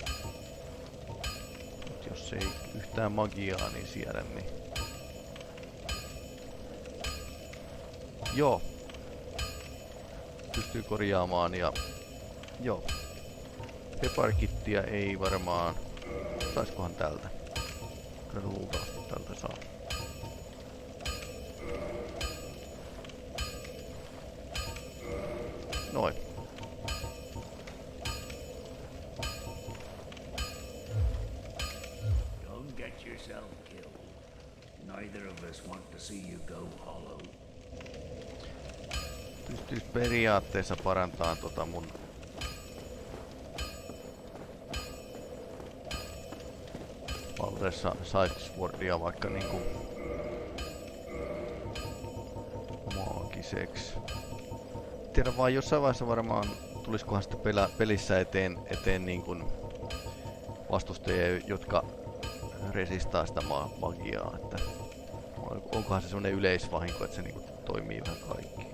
Mut jos ei yhtään magiaa, niin siedä niin. Joo. pystyy korjaamaan ja joo. Repair-kittiä ei varmaan. Saiskohan tältä? Kyllä luultavasti tältä saa. Noin. Don't get yourself killed. Neither of us want to see you go hollow. Pystyis periaatteessa parantamaan tota mun Valdessa Sideswordia vaikka niinku maagiseksi. Tiedän vaan jossain vaiheessa varmaan tuliskohan sitten pelä, pelissä eteen, eteen niin kuin vastustajia, jotka resistaa sitä ma magiaa. Että onkohan se semmonen yleisvahinko, että se niin kuin toimii vähän kaikki.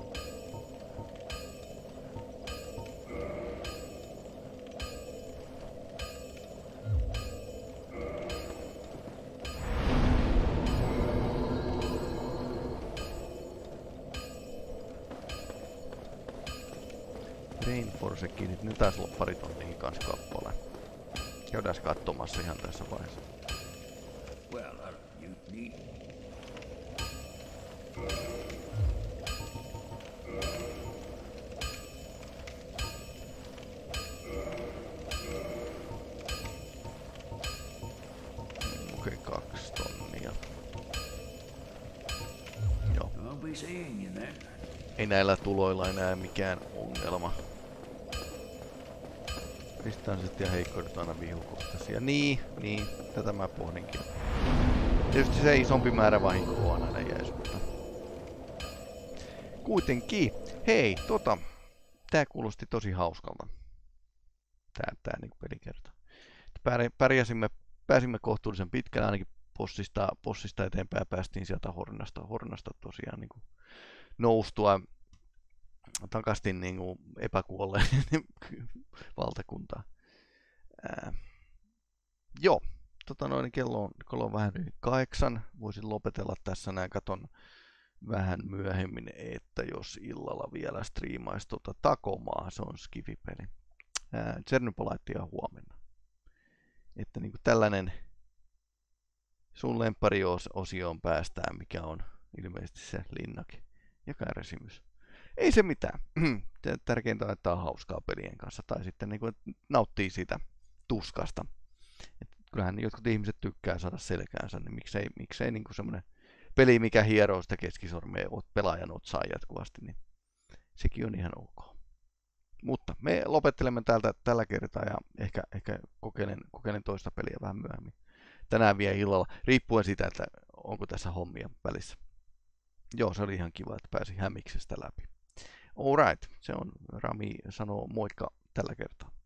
Rainforcekin, nyt taisi olla pari tonniin kanssa kappale. Käydään katsomassa ihan tässä vaiheessa. Well, uh, you need... Okei, okay, kaksi tonnia. Joo. I'll be seeing you then. Ei näillä tuloilla enää mikään ongelma. Kristaalliset ja heikkoudet aina vihukohtaisia. Niin, niin, tätä mä pohdinkin. Tietysti se isompi määrä vahinkoa on aina jäis, mutta... Kuitenkin, hei, tota... Tää kuulosti tosi hauskalta. Tää, tää niinku pelikerta. Pärjäsimme, pääsimme kohtuullisen pitkälle ainakin bossista, bossista eteenpäin. Päästiin sieltä Hornasta, Hornasta tosiaan niinku noustua takastin niinku epäkuolleen valtakuntaan. Ää, joo, tota noin, kello on, kello on vähän yli kahdeksan. Voisin lopetella tässä näin, katon vähän myöhemmin, että jos illalla vielä striimaisi tota Takomaa, se on skifipeli. Chernobylaitia huomenna. Että niinku tällainen sun lemppari-osioon päästään, mikä on ilmeisesti se linnake ja kärsimys. Ei se mitään. Tärkeintä on, että on hauskaa pelien kanssa tai sitten niin kuin, nauttii siitä tuskasta. Et kyllähän jotkut ihmiset tykkää saada selkäänsä, niin miksei, miksei niin kuin semmoinen peli, mikä hieroo sitä keskisormea pelaajan otsaa jatkuvasti, niin sekin on ihan ok. Mutta me lopettelemme täältä tällä kertaa ja ehkä, ehkä kokeilen, kokeilen toista peliä vähän myöhemmin. Tänään vielä illalla, riippuen siitä, että onko tässä hommia välissä. Joo, se oli ihan kiva, että pääsi hämiksestä läpi. Alright, se on Rami sanoo moikka tällä kertaa.